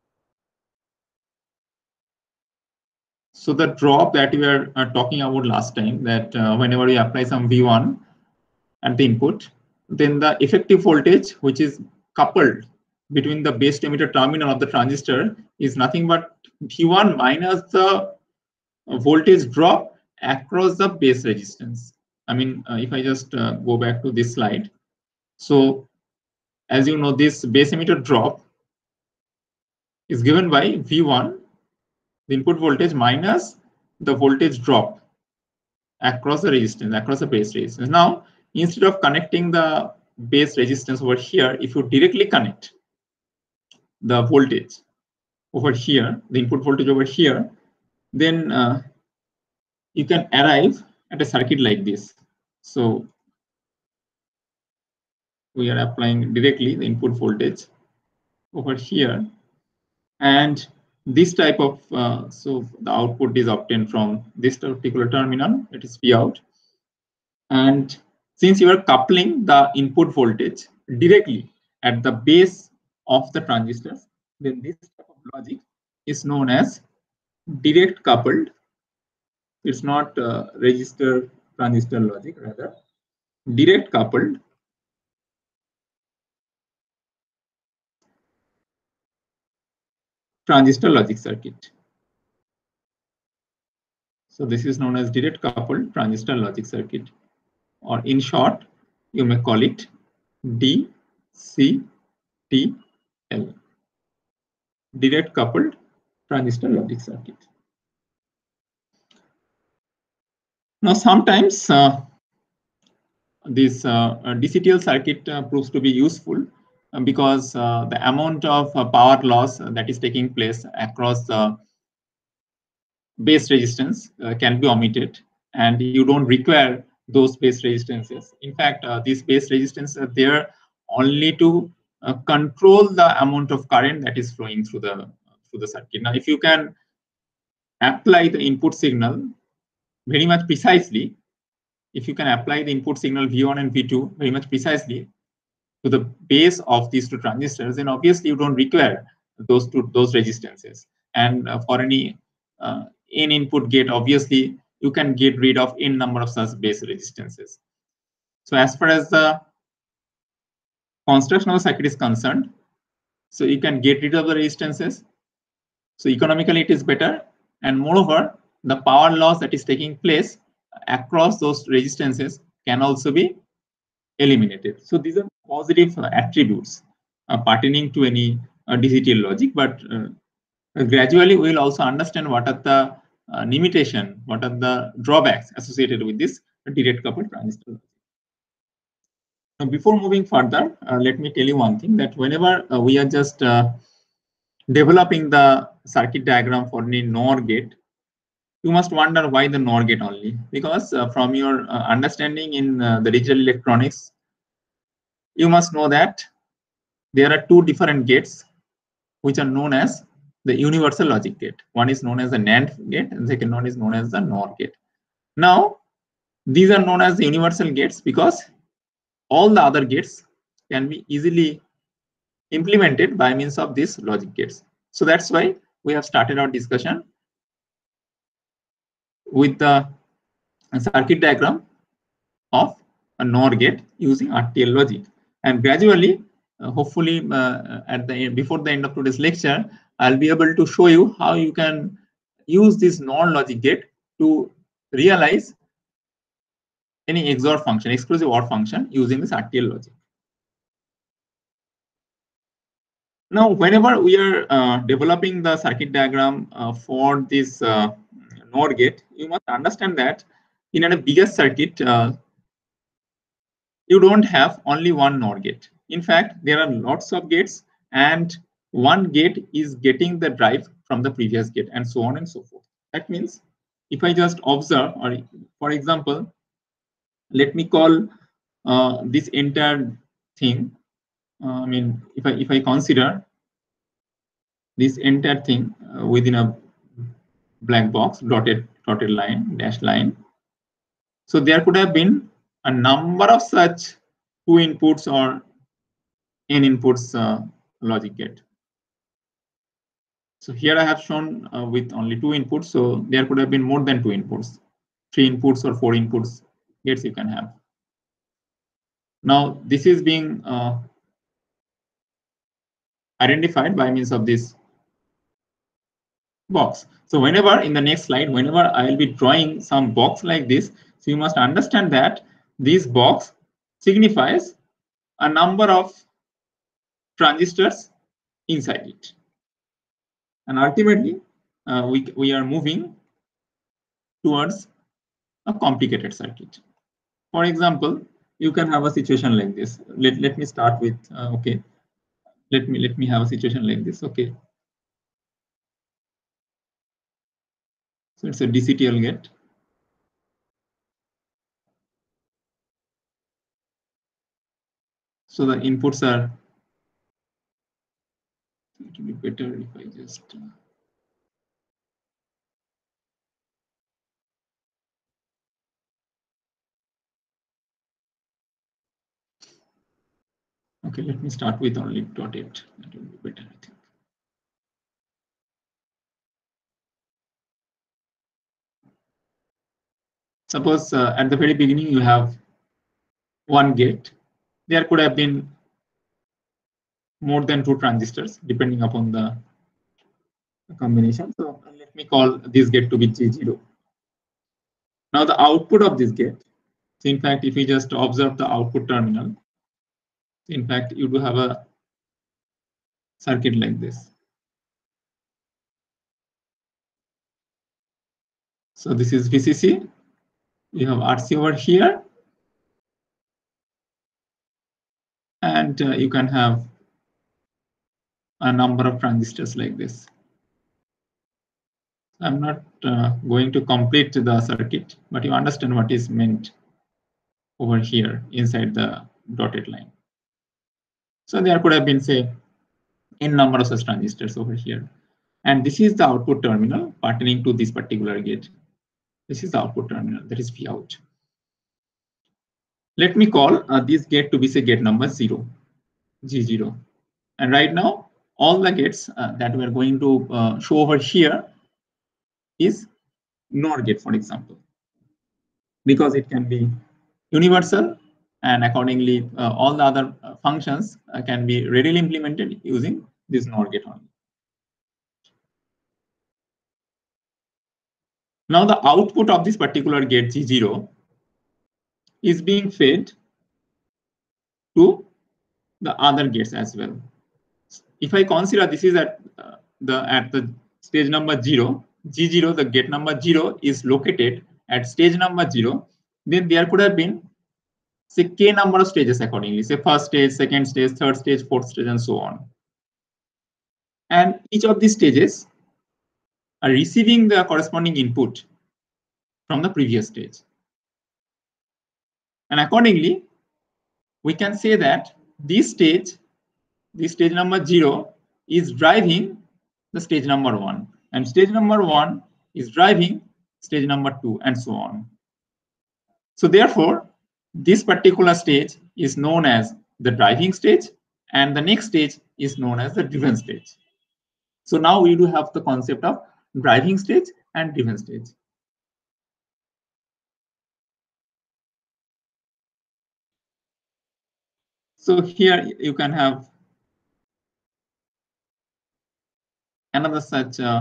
So the drop that we were uh, talking about last time, that uh, whenever we apply some V one at the input, then the effective voltage, which is coupled between the base emitter terminal of the transistor, is nothing but V one minus the voltage drop across the base resistance. I mean, uh, if I just uh, go back to this slide. So as you know, this base emitter drop is given by V one, the input voltage, minus the voltage drop across the resistance, across the base resistance. Now, instead of connecting the base resistance over here, if you directly connect the voltage over here, the input voltage over here, then uh, you can arrive at a circuit like this. So we are applying directly the input voltage over here, and this type of uh, so the output is obtained from this particular terminal, it is V out. And since you are coupling the input voltage directly at the base of the transistors, then this type of logic is known as direct coupled. It's not uh, resistor transistor logic, rather direct coupled transistor logic circuit. So this is known as direct coupled transistor logic circuit, or in short, you may call it D C T L, direct coupled transistor logic circuit. Now, sometimes uh, this uh, D C T L circuit uh, proves to be useful uh, because uh, the amount of uh, power loss uh, that is taking place across the base resistance uh, can be omitted, and you don't require those base resistances. In fact, uh, these base resistances are there only to uh, control the amount of current that is flowing through the through the circuit. Now, if you can apply the input signal very much precisely, if you can apply the input signal V one and V two very much precisely to the base of these two transistors, then obviously you don't require those two those resistances. And uh, for any uh, n input gate, obviously you can get rid of n number of such base resistances. So as far as the construction of the circuit is concerned, so you can get rid of the resistances. So economically it is better, and moreover, the power loss that is taking place across those resistances can also be eliminated. So these are positive uh, attributes uh, pertaining to any uh, D C T L logic, but uh, gradually we will also understand what are the uh, limitation, what are the drawbacks associated with this direct coupled transistor logic. Now, before moving further, uh, let me tell you one thing, that whenever uh, we are just uh, developing the circuit diagram for any NOR gate, you must wonder why the NOR gate only, because uh, from your uh, understanding in uh, the digital electronics, you must know that there are two different gates which are known as the universal logic gate. One is known as the NAND gate, and the second one is known as the NOR gate. Now, these are known as the universal gates because all the other gates can be easily implemented by means of these logic gates. So that's why we have started our discussion with the circuit diagram of a NOR gate using R T L logic. And gradually, uh, hopefully uh, at the end, before the end of today's lecture, I'll be able to show you how you can use this NOR logic gate to realize any X O R function, exclusive O R function, using this R T L logic. Now, whenever we are uh, developing the circuit diagram uh, for this uh, NOR gate, you must understand that in a bigger circuit, uh, you don't have only one NOR gate. In fact, there are lots of gates, and one gate is getting the drive from the previous gate, and so on and so forth. That means if I just observe, or for example, let me call uh, this entire thing. Uh, I mean, if I if I consider this entire thing uh, within a black box, dotted dotted line, dashed line. So there could have been a number of such two inputs or n inputs uh, logic gate. So here I have shown uh, with only two inputs. So there could have been more than two inputs, three inputs or four inputs gates you can have. Now this is being uh, identified by means of this box. So whenever in the next slide, whenever I will be drawing some box like this, so you must understand that this box signifies a number of transistors inside it. And ultimately, uh, we, we are moving towards a complicated circuit. For example, you can have a situation like this. Let, let me start with, uh, okay, let me, let me have a situation like this, okay. So it's a D C T L gate. So the inputs are, it would be better if I just, uh, okay, let me start with only dotted. That will be better, I think. Suppose uh, at the very beginning you have one gate. There could have been more than two transistors depending upon the combination. So let me call this gate to be G zero. Now the output of this gate, so in fact, if you just observe the output terminal, in fact, you do have a circuit like this. So this is V C C. We have R C over here. And uh, you can have a number of transistors like this. I'm not uh, going to complete the circuit, but you understand what is meant over here inside the dotted line. So there could have been, say, n number of such transistors over here. And this is the output terminal pertaining to this particular gate. This is the output terminal, that is V out. Let me call uh, this gate to be, say, gate number zero, G zero. And right now, all the gates uh, that we are going to uh, show over here is NOR gate, for example, because it can be universal, and accordingly, uh, all the other uh, functions uh, can be readily implemented using this NOR gate only. Now, the output of this particular gate G zero is being fed to the other gates as well. If I consider this is at uh, the at the stage number zero, G zero, the gate number zero is located at stage number zero, then there could have been, say, k number of stages accordingly, say first stage, second stage, third stage, fourth stage, and so on. And each of these stages are receiving the corresponding input from the previous stage. And accordingly, we can say that this stage, this stage number zero, is driving the stage number one, and stage number one is driving stage number two, and so on. So therefore, this particular stage is known as the driving stage, and the next stage is known as the driven stage. So now we do have the concept of driving stage and driven stage. So here you can have another such uh,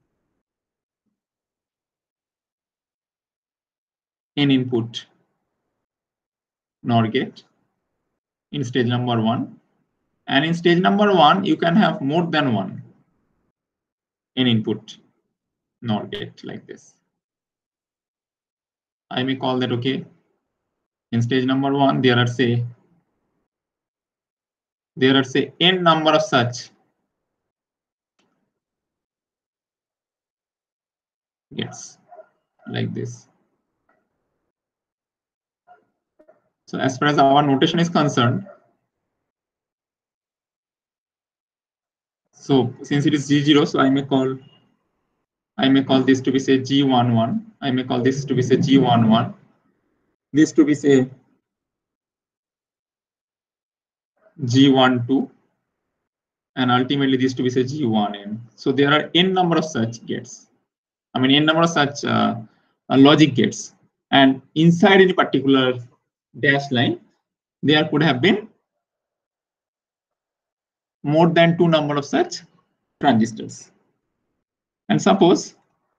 n input NOR gate in stage number one. And in stage number one, you can have more than one n input NOR gate like this. I may call that, okay, in stage number one, there are say, there are say n number of such gates like this. So as far as our notation is concerned, so since it is G zero, so I may call I may call this to be, say, G one one. I may call this to be, say, G one one. This to be, say, G one two. And ultimately this to be, say, G one n. So there are n number of such gates. I mean, n number of such uh, uh, logic gates. And inside any particular dash line, there could have been more than two number of such transistors. And suppose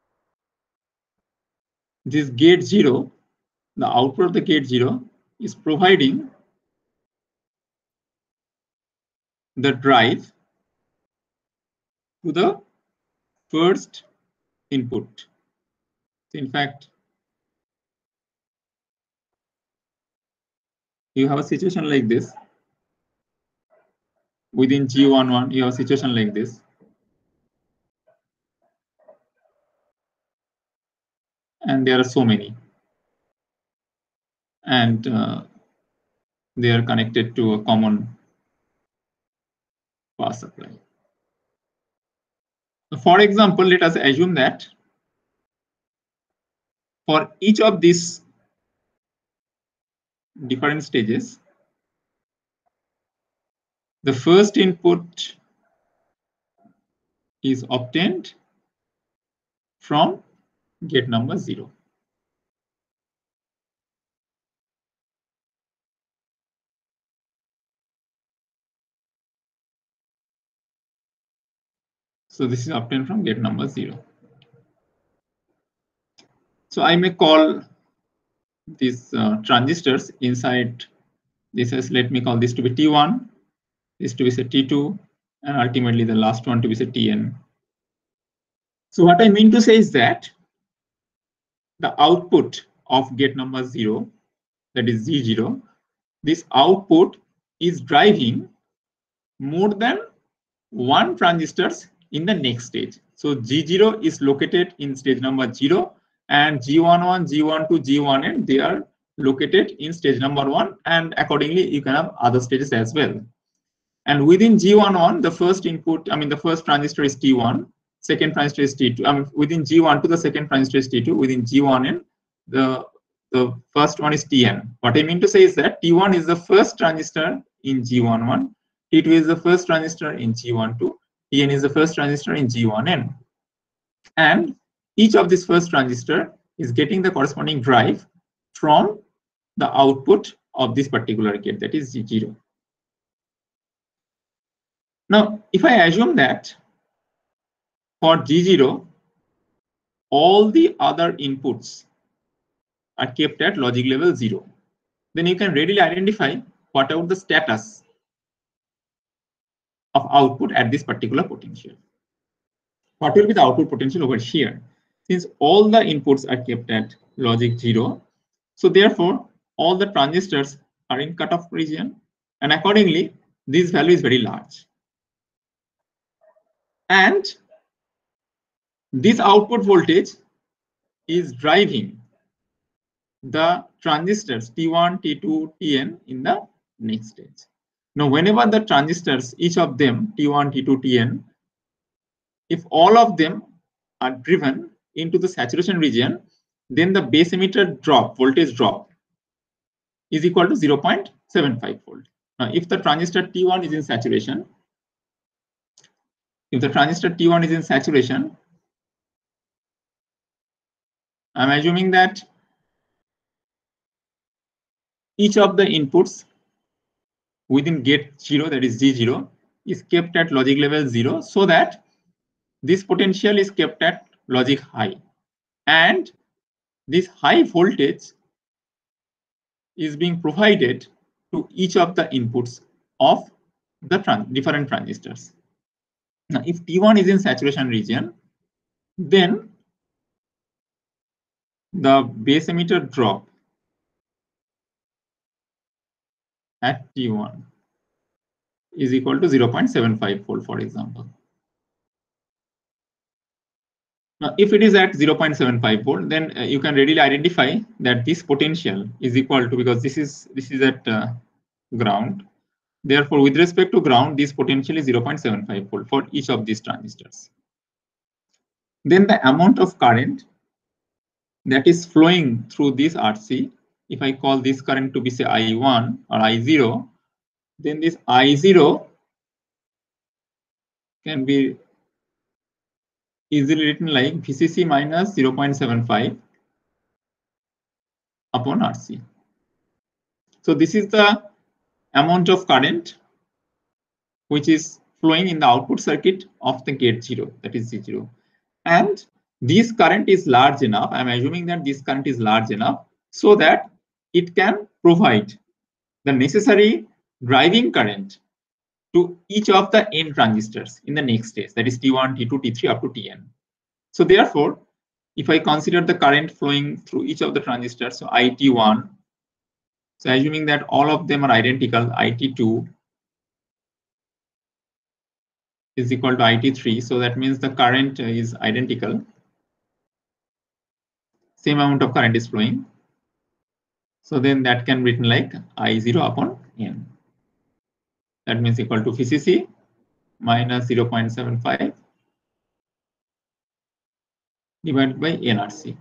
this gate zero, the output of the gate zero is providing the drive to the first input. So in fact, you have a situation like this. Within G one one, you have a situation like this. And there are so many. And uh, they are connected to a common power supply. For example, let us assume that for each of these different stages, the first input is obtained from gate number zero. So this is obtained from gate number zero. So I may call these uh, transistors inside this is, let me call this to be T one, this to be say T two, and ultimately the last one to be say T N. So what I mean to say is that the output of gate number zero, that is G zero, this output is driving more than one transistors in the next stage. So G zero is located in stage number zero, and G eleven, G twelve, G one N, they are located in stage number one, and accordingly you can have other stages as well. And within G eleven, the first input, I mean the first transistor is T one, second transistor is T two. I mean within G twelve, the second transistor is T two. Within G one N, the the first one is T N. What I mean to say is that T one is the first transistor in G eleven, T two is the first transistor in G twelve, T N is the first transistor in G one N. And each of these first transistor is getting the corresponding drive from the output of this particular gate, that is G zero. Now, if I assume that for G zero, all the other inputs are kept at logic level zero, then you can readily identify what about the status of output at this particular potential. What will be the output potential over here? Since all the inputs are kept at logic zero, so therefore all the transistors are in cutoff region, and accordingly this value is very large. And this output voltage is driving the transistors T one, T two, T N in the next stage. Now, whenever the transistors, each of them, T one, T two, T N, if all of them are driven into the saturation region, then the base emitter drop, voltage drop, is equal to zero point seven five volt. Now, if the transistor T one is in saturation, if the transistor T one is in saturation, I'm assuming that each of the inputs within gate zero, that is G zero, is kept at logic level zero, so that this potential is kept at logic high, and this high voltage is being provided to each of the inputs of the trans different transistors. Now, if T one is in saturation region, then the base emitter drop at T one is equal to zero point seven five volt, for example. Now, if it is at zero point seven five volt, then uh, you can readily identify that this potential is equal to, because this is this is at uh, ground. Therefore, with respect to ground, this potential is zero point seven five volt for each of these transistors. Then the amount of current that is flowing through this R C, if I call this current to be say I one or I zero, then this I zero can be easily written like V C C minus zero point seven five upon R C. So this is the amount of current which is flowing in the output circuit of the gate zero, that is G zero. And this current is large enough, I'm assuming that this current is large enough so that it can provide the necessary driving current to each of the N transistors in the next stage, that is T one, T two, T three up to T N. So therefore, if I consider the current flowing through each of the transistors, so I T one, so assuming that all of them are identical, I T two is equal to I T three, so that means the current is identical. Same amount of current is flowing. So then that can be written like I zero upon N. That means equal to V C C minus zero point seven five divided by N R C.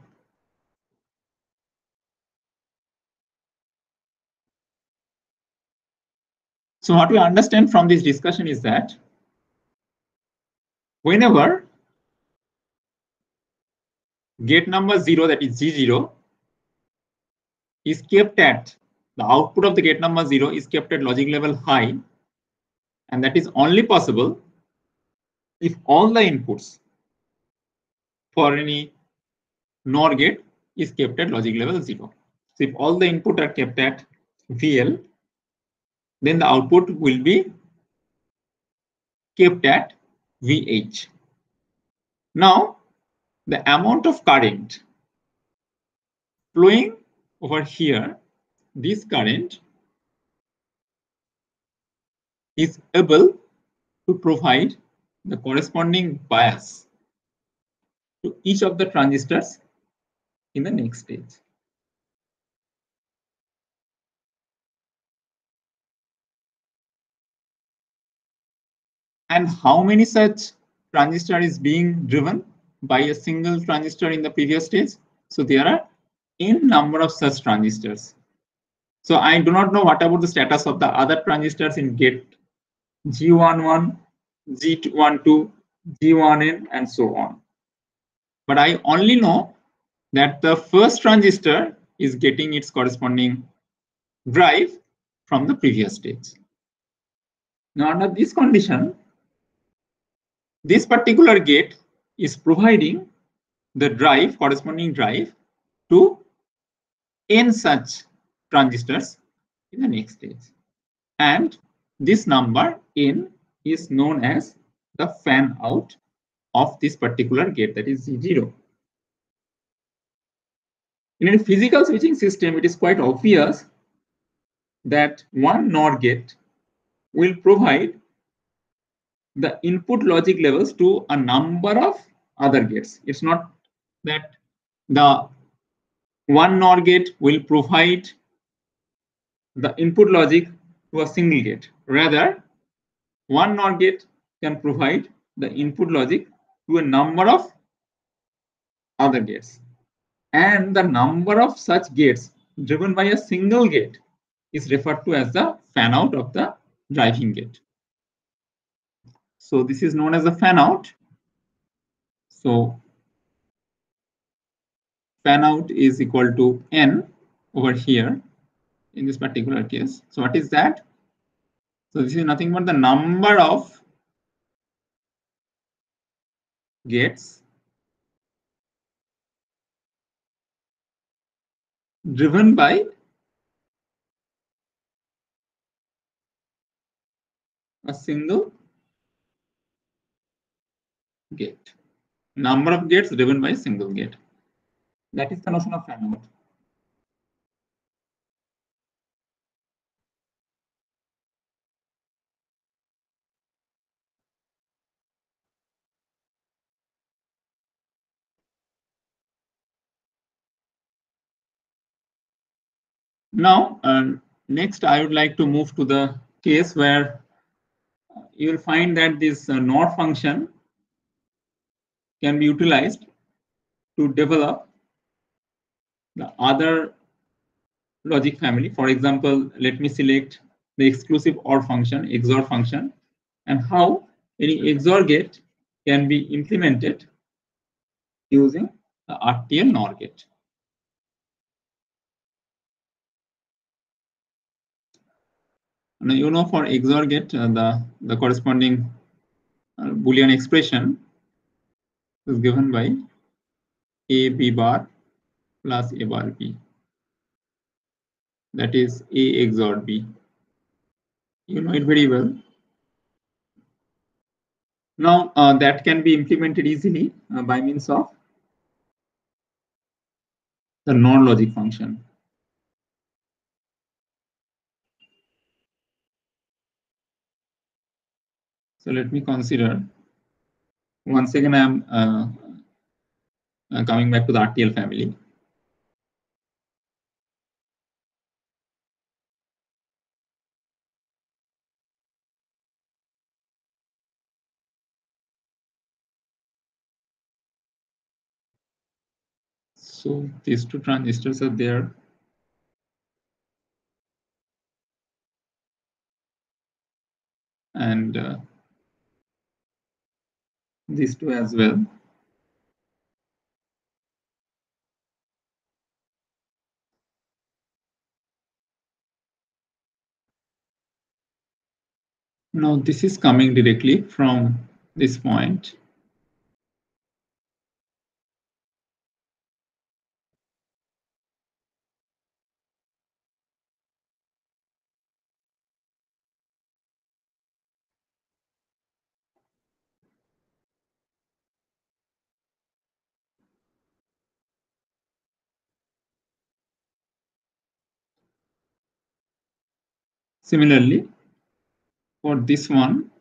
So what we understand from this discussion is that whenever gate number zero, that is G zero, is kept at, the output of the gate number zero is kept at logic level high, and that is only possible if all the inputs for any NOR gate is kept at logic level zero. So if all the input are kept at V L, then the output will be kept at V H. Now, the amount of current flowing over here, this current is able to provide the corresponding bias to each of the transistors in the next stage. And how many such transistor is being driven by a single transistor in the previous stage? So there are n number of such transistors. So I do not know what about the status of the other transistors in gate G eleven, G twelve, G one N, and so on. But I only know that the first transistor is getting its corresponding drive from the previous stage. Now, under this condition, this particular gate is providing the drive, corresponding drive to n such transistors in the next stage. And this number n is known as the fan out of this particular gate, that is Z zero. In a physical switching system, it is quite obvious that one NOR gate will provide the input logic levels to a number of other gates. It's not that the one NOR gate will provide the input logic to a single gate. Rather, one NOR gate can provide the input logic to a number of other gates. And the number of such gates driven by a single gate is referred to as the fan out of the driving gate. So this is known as the fan out. So fan out is equal to N over here in this particular case. So what is that? So this is nothing but the number of gates driven by a single gate. Number of gates driven by a single gate. That is the notion of fan out. Now, uh, next I would like to move to the case where you will find that this uh, NOR function can be utilized to develop the other logic family. For example, let me select the exclusive OR function, X O R function, and how any X O R gate can be implemented using the R T L NOR gate. Now, you know, for X O R gate, uh, the, the corresponding uh, Boolean expression is given by A B bar plus A bar B. That is A X O R B. You know it very well. Now, uh, that can be implemented easily uh, by means of the NOR logic function. So let me consider. Once again, I am uh, uh, coming back to the R T L family. So these two transistors are there. And uh, these two as well. Now this is coming directly from this point. Similarly, for this one,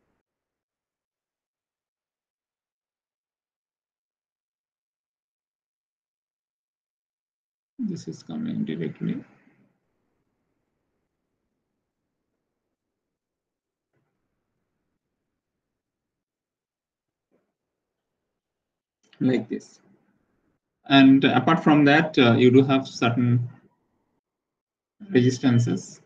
this is coming directly. Like this. And apart from that, uh, you do have certain resistances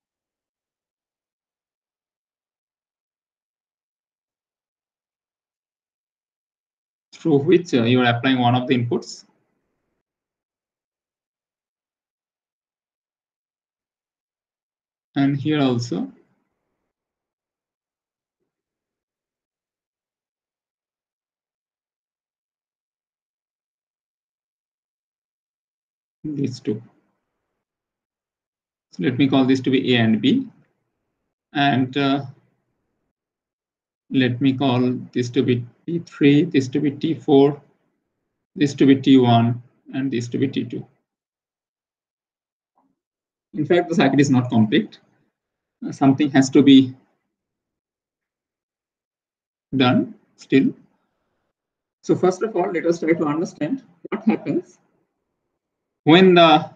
through which uh, you are applying one of the inputs. And here also, these two. So let me call this to be A and B. And uh, let me call this to be T three, this to be T four, this to be T one, and this to be T two. In fact, the circuit is not complete. Uh, something has to be done still. So first of all, let us try to understand what happens when the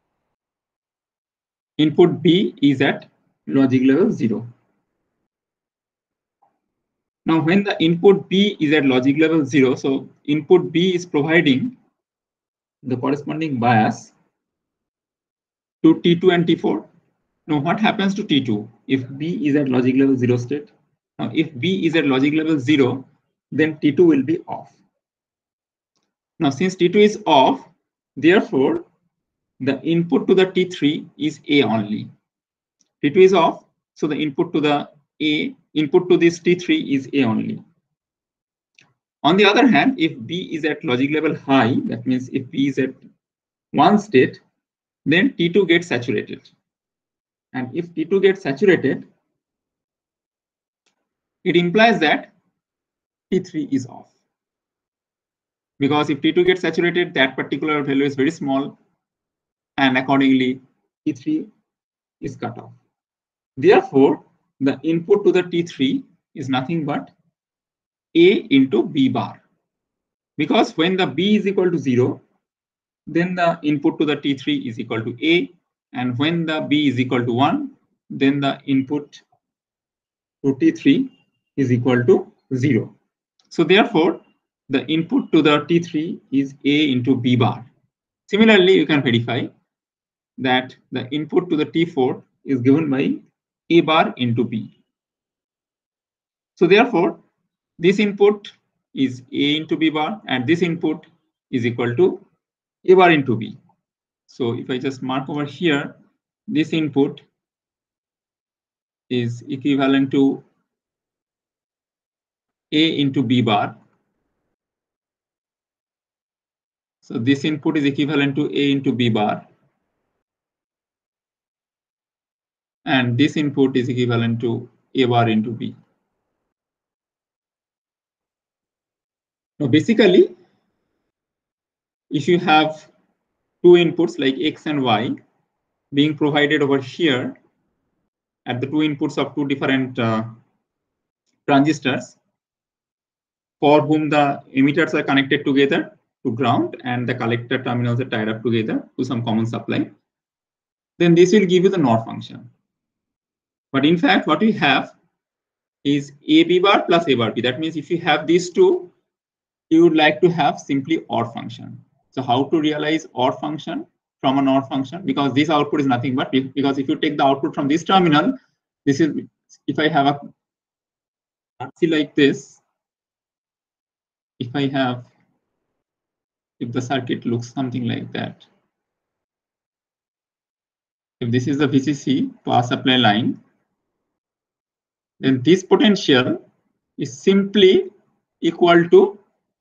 input B is at logic level zero. Now, when the input B is at logic level zero, so input B is providing the corresponding bias to T two and T four. Now, what happens to T two if B is at logic level zero state? Now, if B is at logic level zero, then T two will be off. Now, since T two is off, therefore, the input to the T three is A only. T two is off, so the input to the A, input to this T three is A only. On the other hand, if B is at logic level high, that means if B is at one state, then T two gets saturated. And if T two gets saturated, it implies that T three is off. Because if T two gets saturated, that particular value is very small, and accordingly, T three is cut off. Therefore, the input to the T three is nothing but A into B bar. Because when the B is equal to zero, then the input to the T three is equal to A, and when the B is equal to one, then the input to T three is equal to zero. So therefore, the input to the T three is A into B bar. Similarly, you can verify that the input to the T four is given by A bar into B. So therefore, this input is A into B bar, and this input is equal to A bar into B. So if I just mark over here, this input is equivalent to A into B bar. So this input is equivalent to A into B bar. And this input is equivalent to A bar into B. Now basically, if you have two inputs like X and Y being provided over here at the two inputs of two different uh, transistors, for whom the emitters are connected together to ground and the collector terminals are tied up together to some common supply, then this will give you the N O R function. But in fact, what we have is A B bar plus A bar B. That means if you have these two, you would like to have simply O R function. So how to realize O R function from an O R function? Because this output is nothing but, because if you take the output from this terminal, this is, if I have a R C like this, if I have, if the circuit looks something like that, if this is the V C C power supply line, then this potential is simply equal to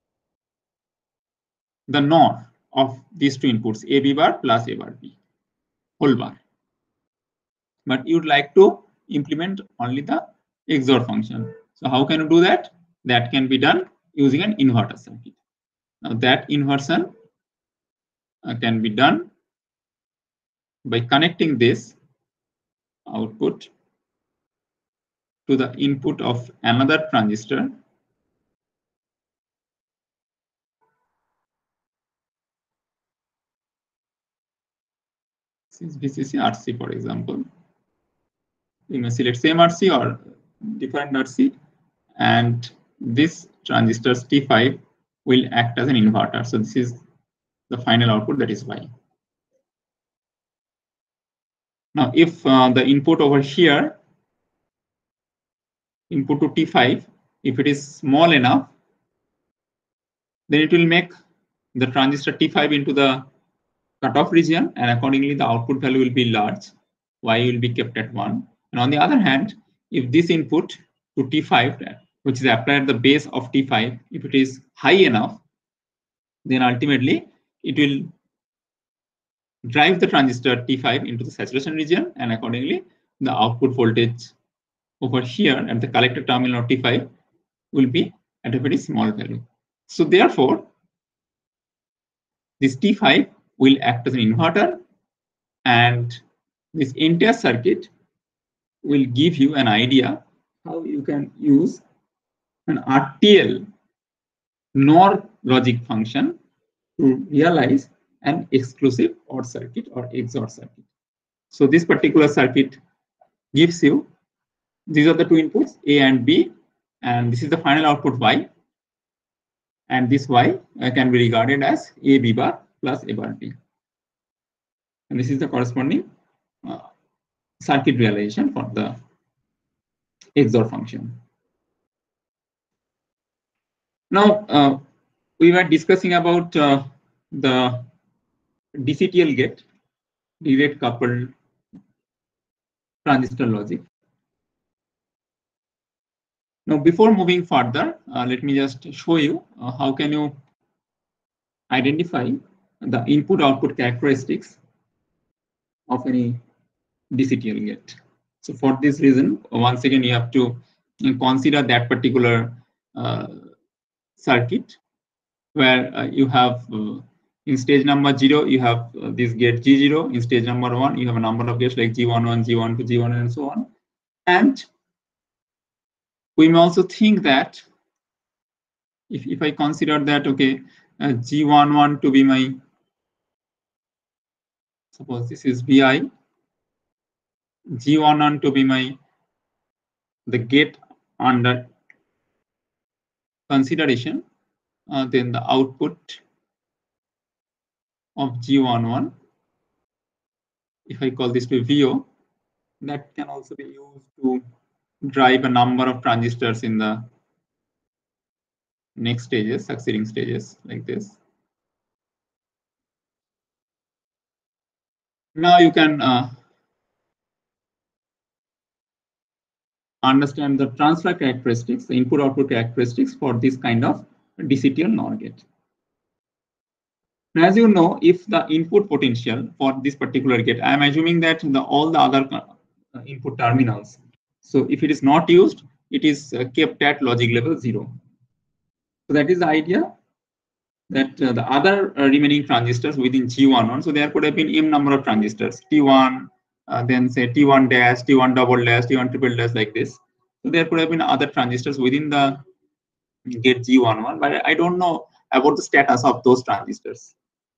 the N O R of these two inputs, A B bar plus A bar B whole bar. But you'd like to implement only the X O R function. So how can you do that? That can be done using an inverter circuit. Now that inversion uh, can be done by connecting this output to the input of another transistor since V C C R C, for example. You may select same R C or different R C, and this transistor T five will act as an inverter. So this is the final output, that is Y. Now, if uh, the input over here, input to T five, if it is small enough, then it will make the transistor T five into the cutoff region, and accordingly the output value will be large. Y will be kept at one. And on the other hand, if this input to T five, which is applied at the base of T five, if it is high enough, then ultimately it will drive the transistor T five into the saturation region, and accordingly the output voltage over here at the collector terminal of T five will be at a very small value. So therefore, this T five will act as an inverter, and this entire circuit will give you an idea how you can use an R T L N O R logic function to realize an exclusive O R circuit or X O R circuit. So this particular circuit gives you, these are the two inputs, A and B, and this is the final output Y. And this Y uh, can be regarded as A B bar plus A bar B. And this is the corresponding uh, circuit realization for the X O R function. Now, uh, we were discussing about uh, the D C T L gate, direct coupled transistor logic. Now, before moving further, uh, let me just show you uh, how can you identify the input-output characteristics of any D C T L gate. So for this reason, once again, you have to consider that particular uh, circuit where uh, you have uh, in stage number zero, you have uh, this gate G zero. In stage number one, you have a number of gates like G one one, G one two, G one, and so on. And we may also think that if, if I consider that, okay, uh, G one one to be my, suppose this is V I, G one one to be my, the gate under consideration, uh, then the output of G one one, if I call this to V O, that can also be used to drive a number of transistors in the next stages, succeeding stages like this. Now you can uh, understand the transfer characteristics, the input-output characteristics for this kind of D C T L N O R gate. Now, as you know, if the input potential for this particular gate, I am assuming that the, all the other uh, input terminals. So if it is not used, it is uh, kept at logic level zero. So that is the idea, that uh, the other uh, remaining transistors within G one one, so there could have been m number of transistors, T one, uh, then say T one dash, T one double dash, T one triple dash, like this. So there could have been other transistors within the gate G one one, but I don't know about the status of those transistors.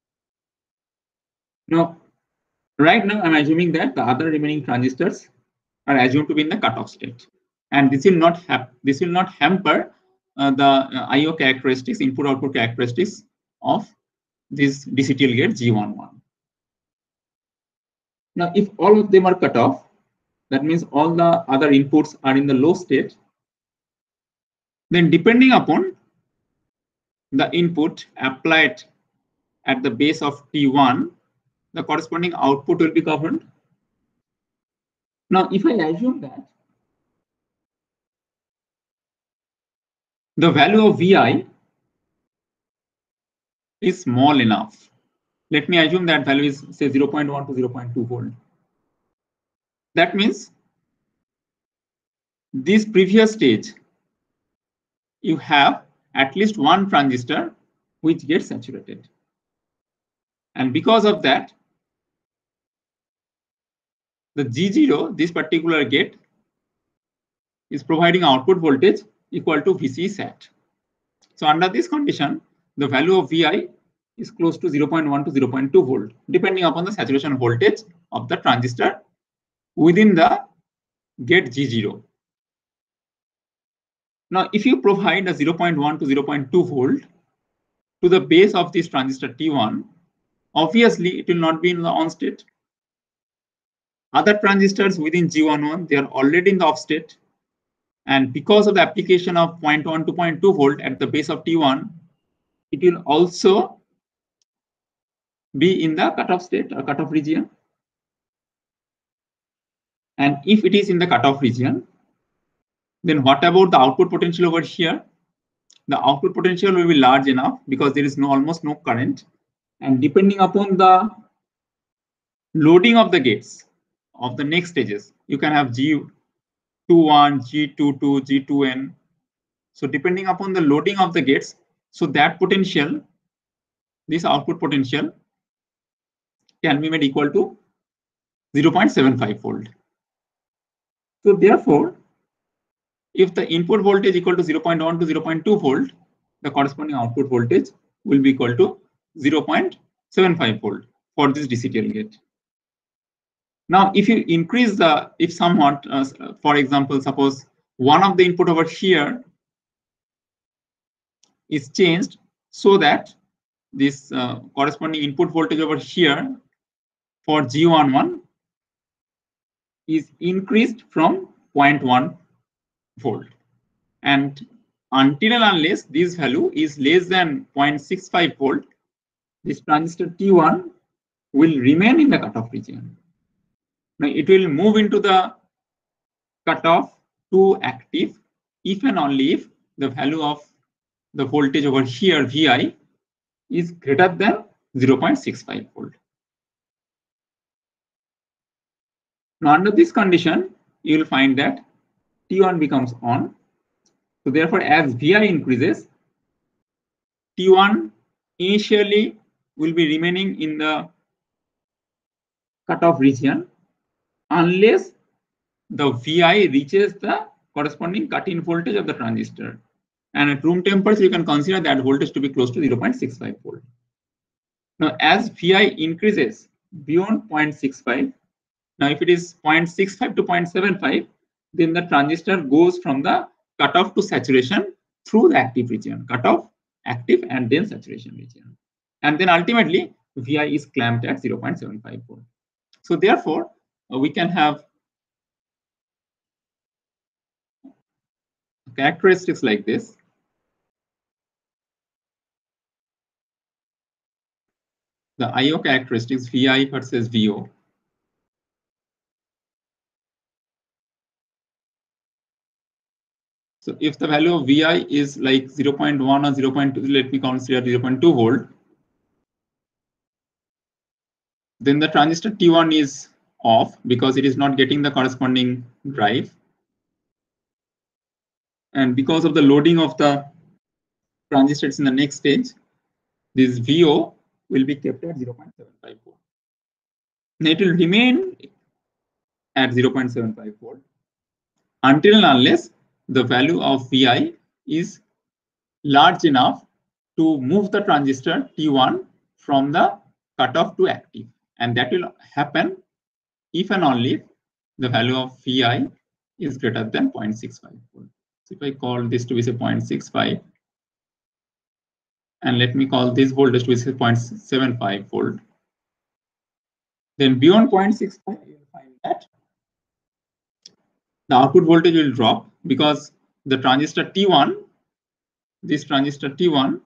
Now, right now I'm assuming that the other remaining transistors are assumed to be in the cutoff state, and this will not have this will not hamper uh, the uh, I O characteristics, input-output characteristics of this D C T L gate G one one. Now, if all of them are cut off, that means all the other inputs are in the low state. Then, depending upon the input applied at the base of T one, the corresponding output will be governed. Now, if I assume that the value of Vi is small enough. Let me assume that value is say zero point one to zero point two volt. That means this previous stage, you have at least one transistor which gets saturated. And because of that, the G zero, this particular gate, is providing output voltage equal to V C sat. So under this condition, the value of Vi is close to zero point one to zero point two volt, depending upon the saturation voltage of the transistor within the gate G zero. Now, if you provide a zero point one to zero point two volt to the base of this transistor T one, obviously it will not be in the on state. Other transistors within G eleven, they are already in the off state. And because of the application of zero point one to zero point two volt at the base of T one, it will also be in the cutoff state or cutoff region. And if it is in the cutoff region, then what about the output potential over here? The output potential will be large enough because there is no almost no current. And depending upon the loading of the gates of the next stages, you can have G twenty-one, G twenty-two, G two N. So depending upon the loading of the gates, so that potential, this output potential can be made equal to zero point seven five volt. So therefore, if the input voltage equal to zero point one to zero point two volt, the corresponding output voltage will be equal to zero point seven five volt for this D C T L gate. Now, if you increase the, if somewhat, uh, for example, suppose one of the input over here is changed so that this uh, corresponding input voltage over here for G eleven is increased from zero point one volt. And until and unless this value is less than zero point six five volt, this transistor T one will remain in the cutoff region. Now it will move into the cutoff to active if and only if the value of the voltage over here Vi is greater than zero point six five volt. Now under this condition, you will find that T one becomes on. So therefore, as Vi increases, T one initially will be remaining in the cutoff region unless the Vi reaches the corresponding cut-in voltage of the transistor. And at room temperature, you can consider that voltage to be close to zero point six five volt. Now, as Vi increases beyond zero point six five, now if it is zero point six five to zero point seven five, then the transistor goes from the cutoff to saturation through the active region, cutoff, active, and then saturation region. And then ultimately, Vi is clamped at zero point seven five volt. So therefore, uh, we can have characteristics like this. The I O characteristics, Vi versus Vo. So if the value of Vi is like zero point one or zero point two, let me consider zero point two volt, then the transistor T one is off because it is not getting the corresponding drive. And because of the loading of the transistors in the next stage, this Vo will be kept at zero point seven five volt. And it will remain at zero point seven five volt until and unless the value of Vi is large enough to move the transistor T one from the cutoff to active. And that will happen if and only if the value of Vi is greater than zero point six five volt. So if I call this to be say zero point six five, and let me call this voltage to be zero point seven five volt, then beyond zero point six five, you will find that the output voltage will drop because the transistor T one, this transistor T one,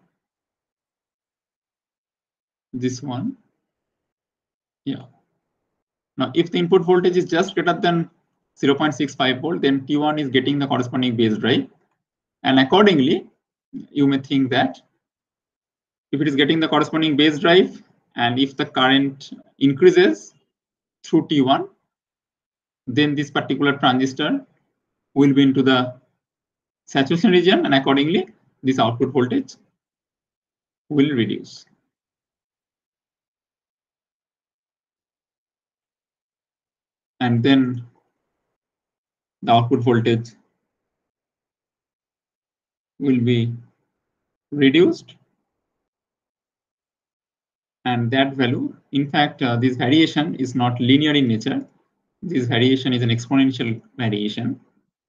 this one, yeah. Now, if the input voltage is just greater than zero point six five volt, then T one is getting the corresponding base drive. And accordingly, you may think that if it is getting the corresponding base drive, and if the current increases through T one, then this particular transistor will be into the saturation region, and accordingly, this output voltage will reduce. And then the output voltage will be reduced. And that value, in fact, uh, this variation is not linear in nature. This variation is an exponential variation,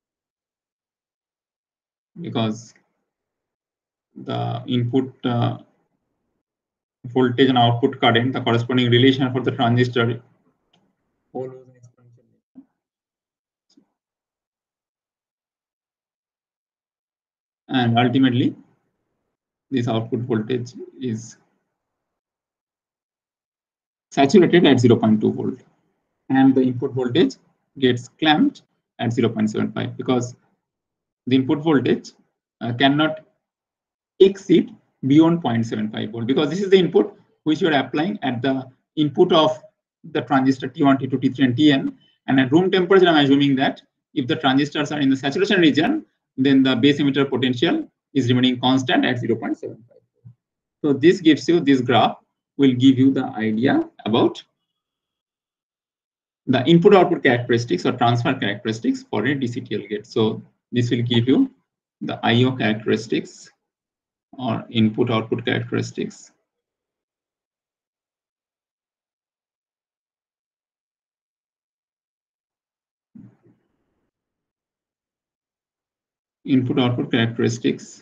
because the input uh, voltage and output current, the corresponding relation for the transistor, follows an exponential nature. And ultimately, this output voltage is saturated at zero point two volt, and the input voltage gets clamped at zero point seven five, because the input voltage uh, cannot exceed beyond zero point seven five volt, because this is the input which you are applying at the input of the transistor T one, T two, T three, and T N. And at room temperature, I'm assuming that if the transistors are in the saturation region, then the base emitter potential is remaining constant at zero point seven five. So this gives you, this graph will give you the idea about the input output characteristics or transfer characteristics for a D C T L gate. So this will give you the I O characteristics or input output characteristics. Input output characteristics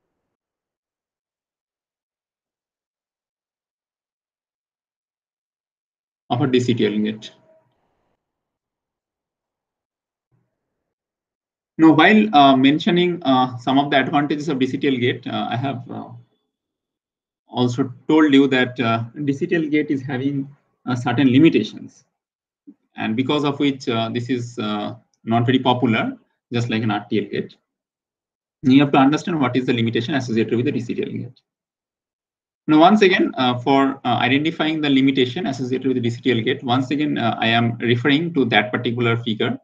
of a D C T L gate. Now, while uh, mentioning uh, some of the advantages of D C T L gate, uh, I have uh, also told you that uh, D C T L gate is having uh, certain limitations, and because of which uh, this is uh, not very popular, just like an R T L gate. You have to understand what is the limitation associated with the D C T L gate. Now, once again, uh, for uh, identifying the limitation associated with the D C T L gate, once again, uh, I am referring to that particular figure.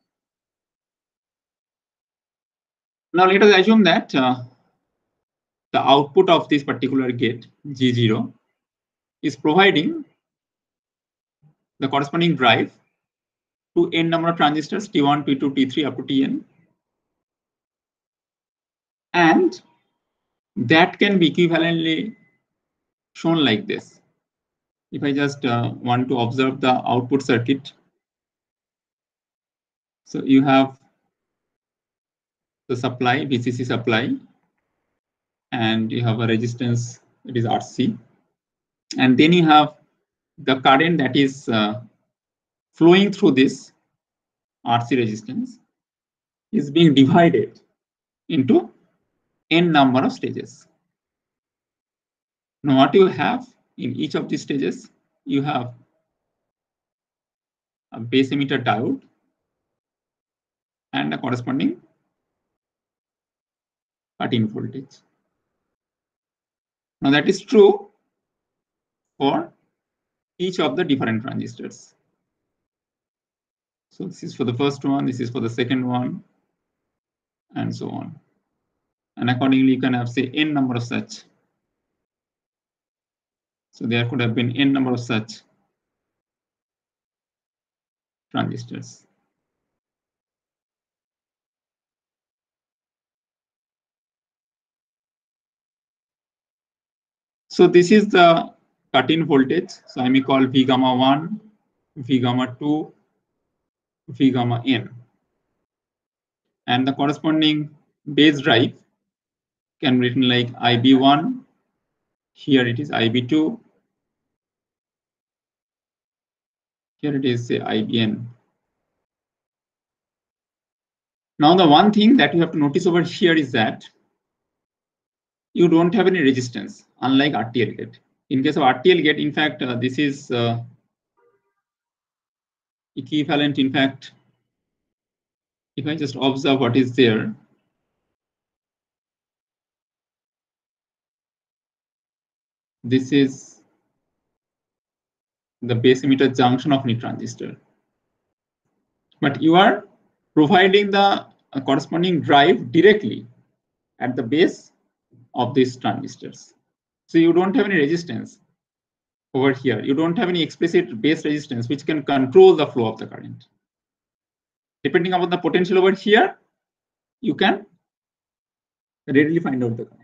Now, let us assume that uh, the output of this particular gate, G zero, is providing the corresponding drive to n number of transistors, T one, T two, T three, up to T N. And that can be equivalently shown like this. If I just uh, want to observe the output circuit, so you have the supply, V C C supply, and you have a resistance, it is R C. And then you have the current that is uh, flowing through this R C resistance is being divided into n number of stages. Now, what you have in each of these stages, you have a base emitter diode and a corresponding cut-in voltage. Now, that is true for each of the different transistors. So this is for the first one, this is for the second one, and so on. And accordingly, you can have, say, n number of such. So there could have been n number of such transistors. So this is the cut-in voltage. So I may call V gamma one, V gamma two, V gamma n. And the corresponding base drive can be written like I B one. Here it is I B two. Here it is, say, I B N. Now, the one thing that you have to notice over here is that you don't have any resistance, unlike R T L gate. In case of R T L gate, in fact, uh, this is uh, equivalent. In fact, if I just observe what is there, this is the base emitter junction of any transistor. But you are providing the uh, corresponding drive directly at the base of these transistors. So you don't have any resistance over here. You don't have any explicit base resistance which can control the flow of the current. Depending upon the potential over here, you can readily find out the current.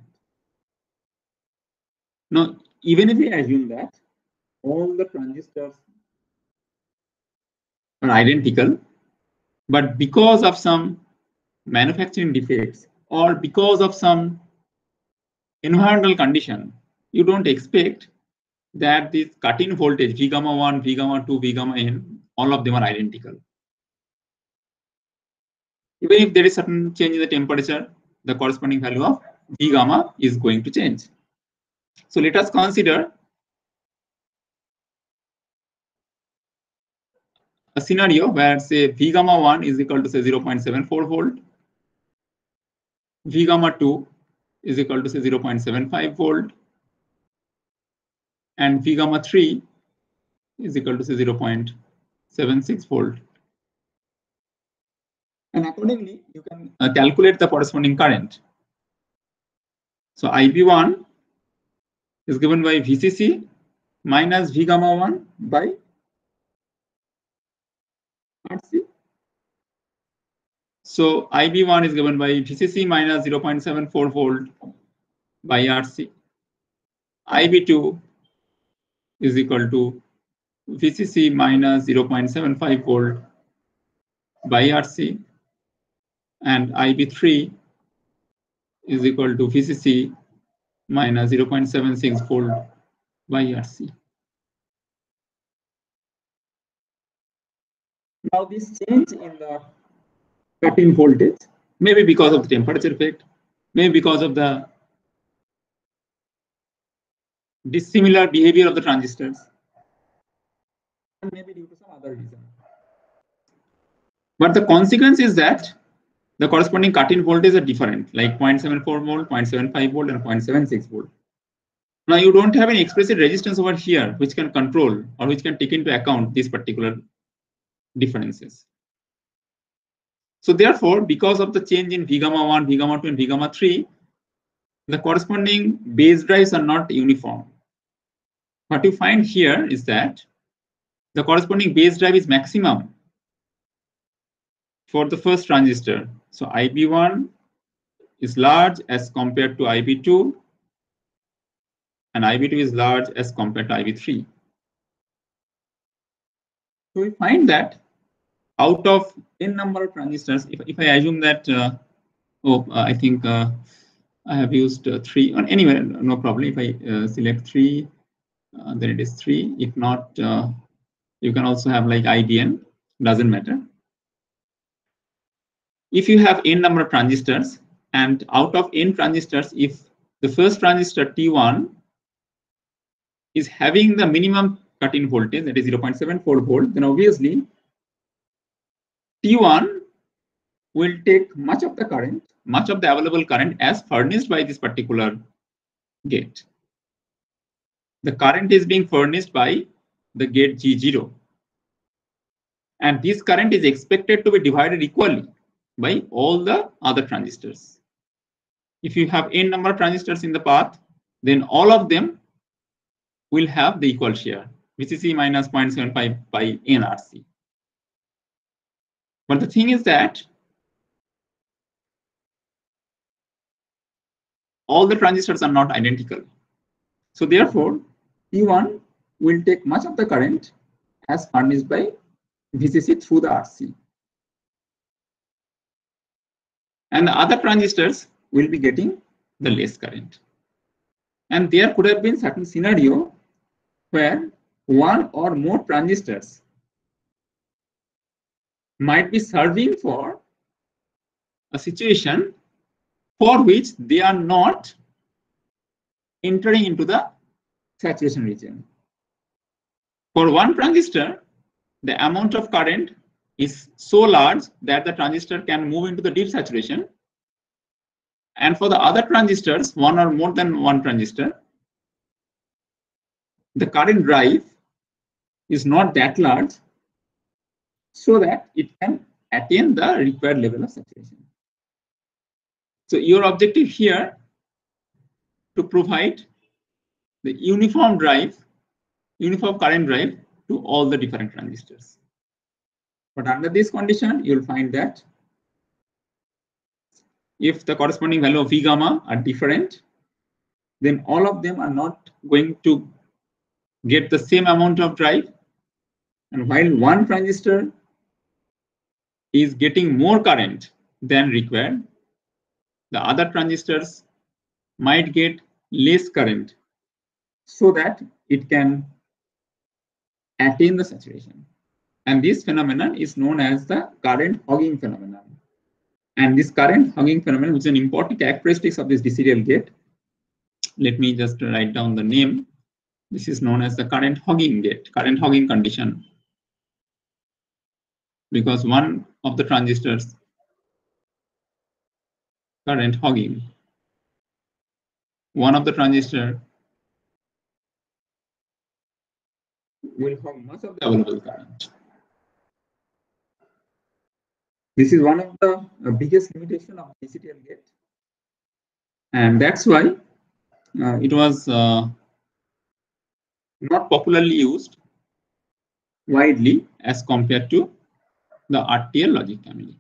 Now, even if we assume that all the transistors are identical, but because of some manufacturing defects or because of some environmental condition, you don't expect that this cut-in voltage V gamma one, V gamma two, V gamma n, all of them are identical. Even if there is certain change in the temperature, the corresponding value of V gamma is going to change. So let us consider a scenario where say V gamma one is equal to say zero point seven four volt, V gamma two is equal to say zero point seven five volt, and V gamma three is equal to say zero point seven six volt. And accordingly, you can uh, calculate the corresponding current. So I B one is given by V C C minus V gamma one by R C. So I B one is given by V C C minus zero point seven four volt by R C. I B two is equal to V C C minus zero point seven five volt by R C, and I B three is equal to V C C minus zero point seven six volt by R C. Now this change in the cut-in voltage, maybe because of the temperature effect, maybe because of the dissimilar behavior of the transistors, and maybe due to some other reason. But the consequence is that the corresponding cut-in voltages are different, like zero point seven four volt, zero point seven five volt, and zero point seven six volt. Now you don't have any explicit resistance over here which can control or which can take into account these particular differences. So therefore, because of the change in V gamma one, V gamma two, and V gamma three, the corresponding base drives are not uniform. What you find here is that the corresponding base drive is maximum for the first transistor. So I B one is large as compared to I B two, and I B two is large as compared to I B three. So we find that out of n number of transistors, if, if I assume that, uh, oh, uh, I think uh, I have used uh, three, or anyway, no problem. If I uh, select three, uh, then it is three. If not, uh, you can also have like I D N, doesn't matter. If you have n number of transistors, and out of n transistors, if the first transistor T one is having the minimum cut-in voltage, that is zero point seven four volt, then obviously T one will take much of the current, much of the available current as furnished by this particular gate. The current is being furnished by the gate G zero. And this current is expected to be divided equally by all the other transistors. If you have n number of transistors in the path, then all of them will have the equal share, V C C minus zero point seven five by N R C. But the thing is that all the transistors are not identical. So therefore, T one will take much of the current as furnished by V C C through the R C. And the other transistors will be getting the less current. And there could have been certain scenario where one or more transistors might be serving for a situation for which they are not entering into the saturation region. For one transistor, the amount of current is so large that the transistor can move into the deep saturation. And for the other transistors, one or more than one transistor, the current drive is not that large so that it can attain the required level of saturation. So your objective here to provide the uniform drive, uniform current drive to all the different transistors. But under this condition, you'll find that if the corresponding value of V gamma are different, then all of them are not going to get the same amount of drive. And while one transistor is getting more current than required, the other transistors might get less current so that it can attain the saturation. And this phenomenon is known as the current hogging phenomenon. And this current hogging phenomenon, which is an important characteristic of this D C D L gate, let me just write down the name. This is known as the current hogging gate, current hogging condition, because one of the transistors current hogging, one of the transistor will hog much of the available current. This is one of the uh, biggest limitation of D C D L gate, and that's why uh, it was uh, not popularly used widely as compared to the R T L logic family.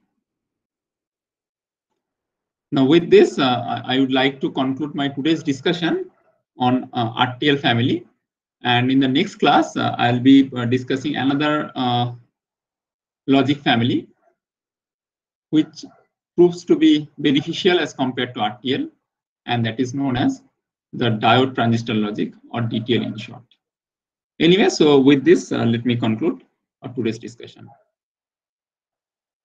Now with this, uh, I would like to conclude my today's discussion on uh, R T L family. And in the next class, uh, I'll be uh, discussing another uh, logic family, which proves to be beneficial as compared to R T L, and that is known as the diode transistor logic, or D T L in short. Anyway, so with this, uh, let me conclude our today's discussion.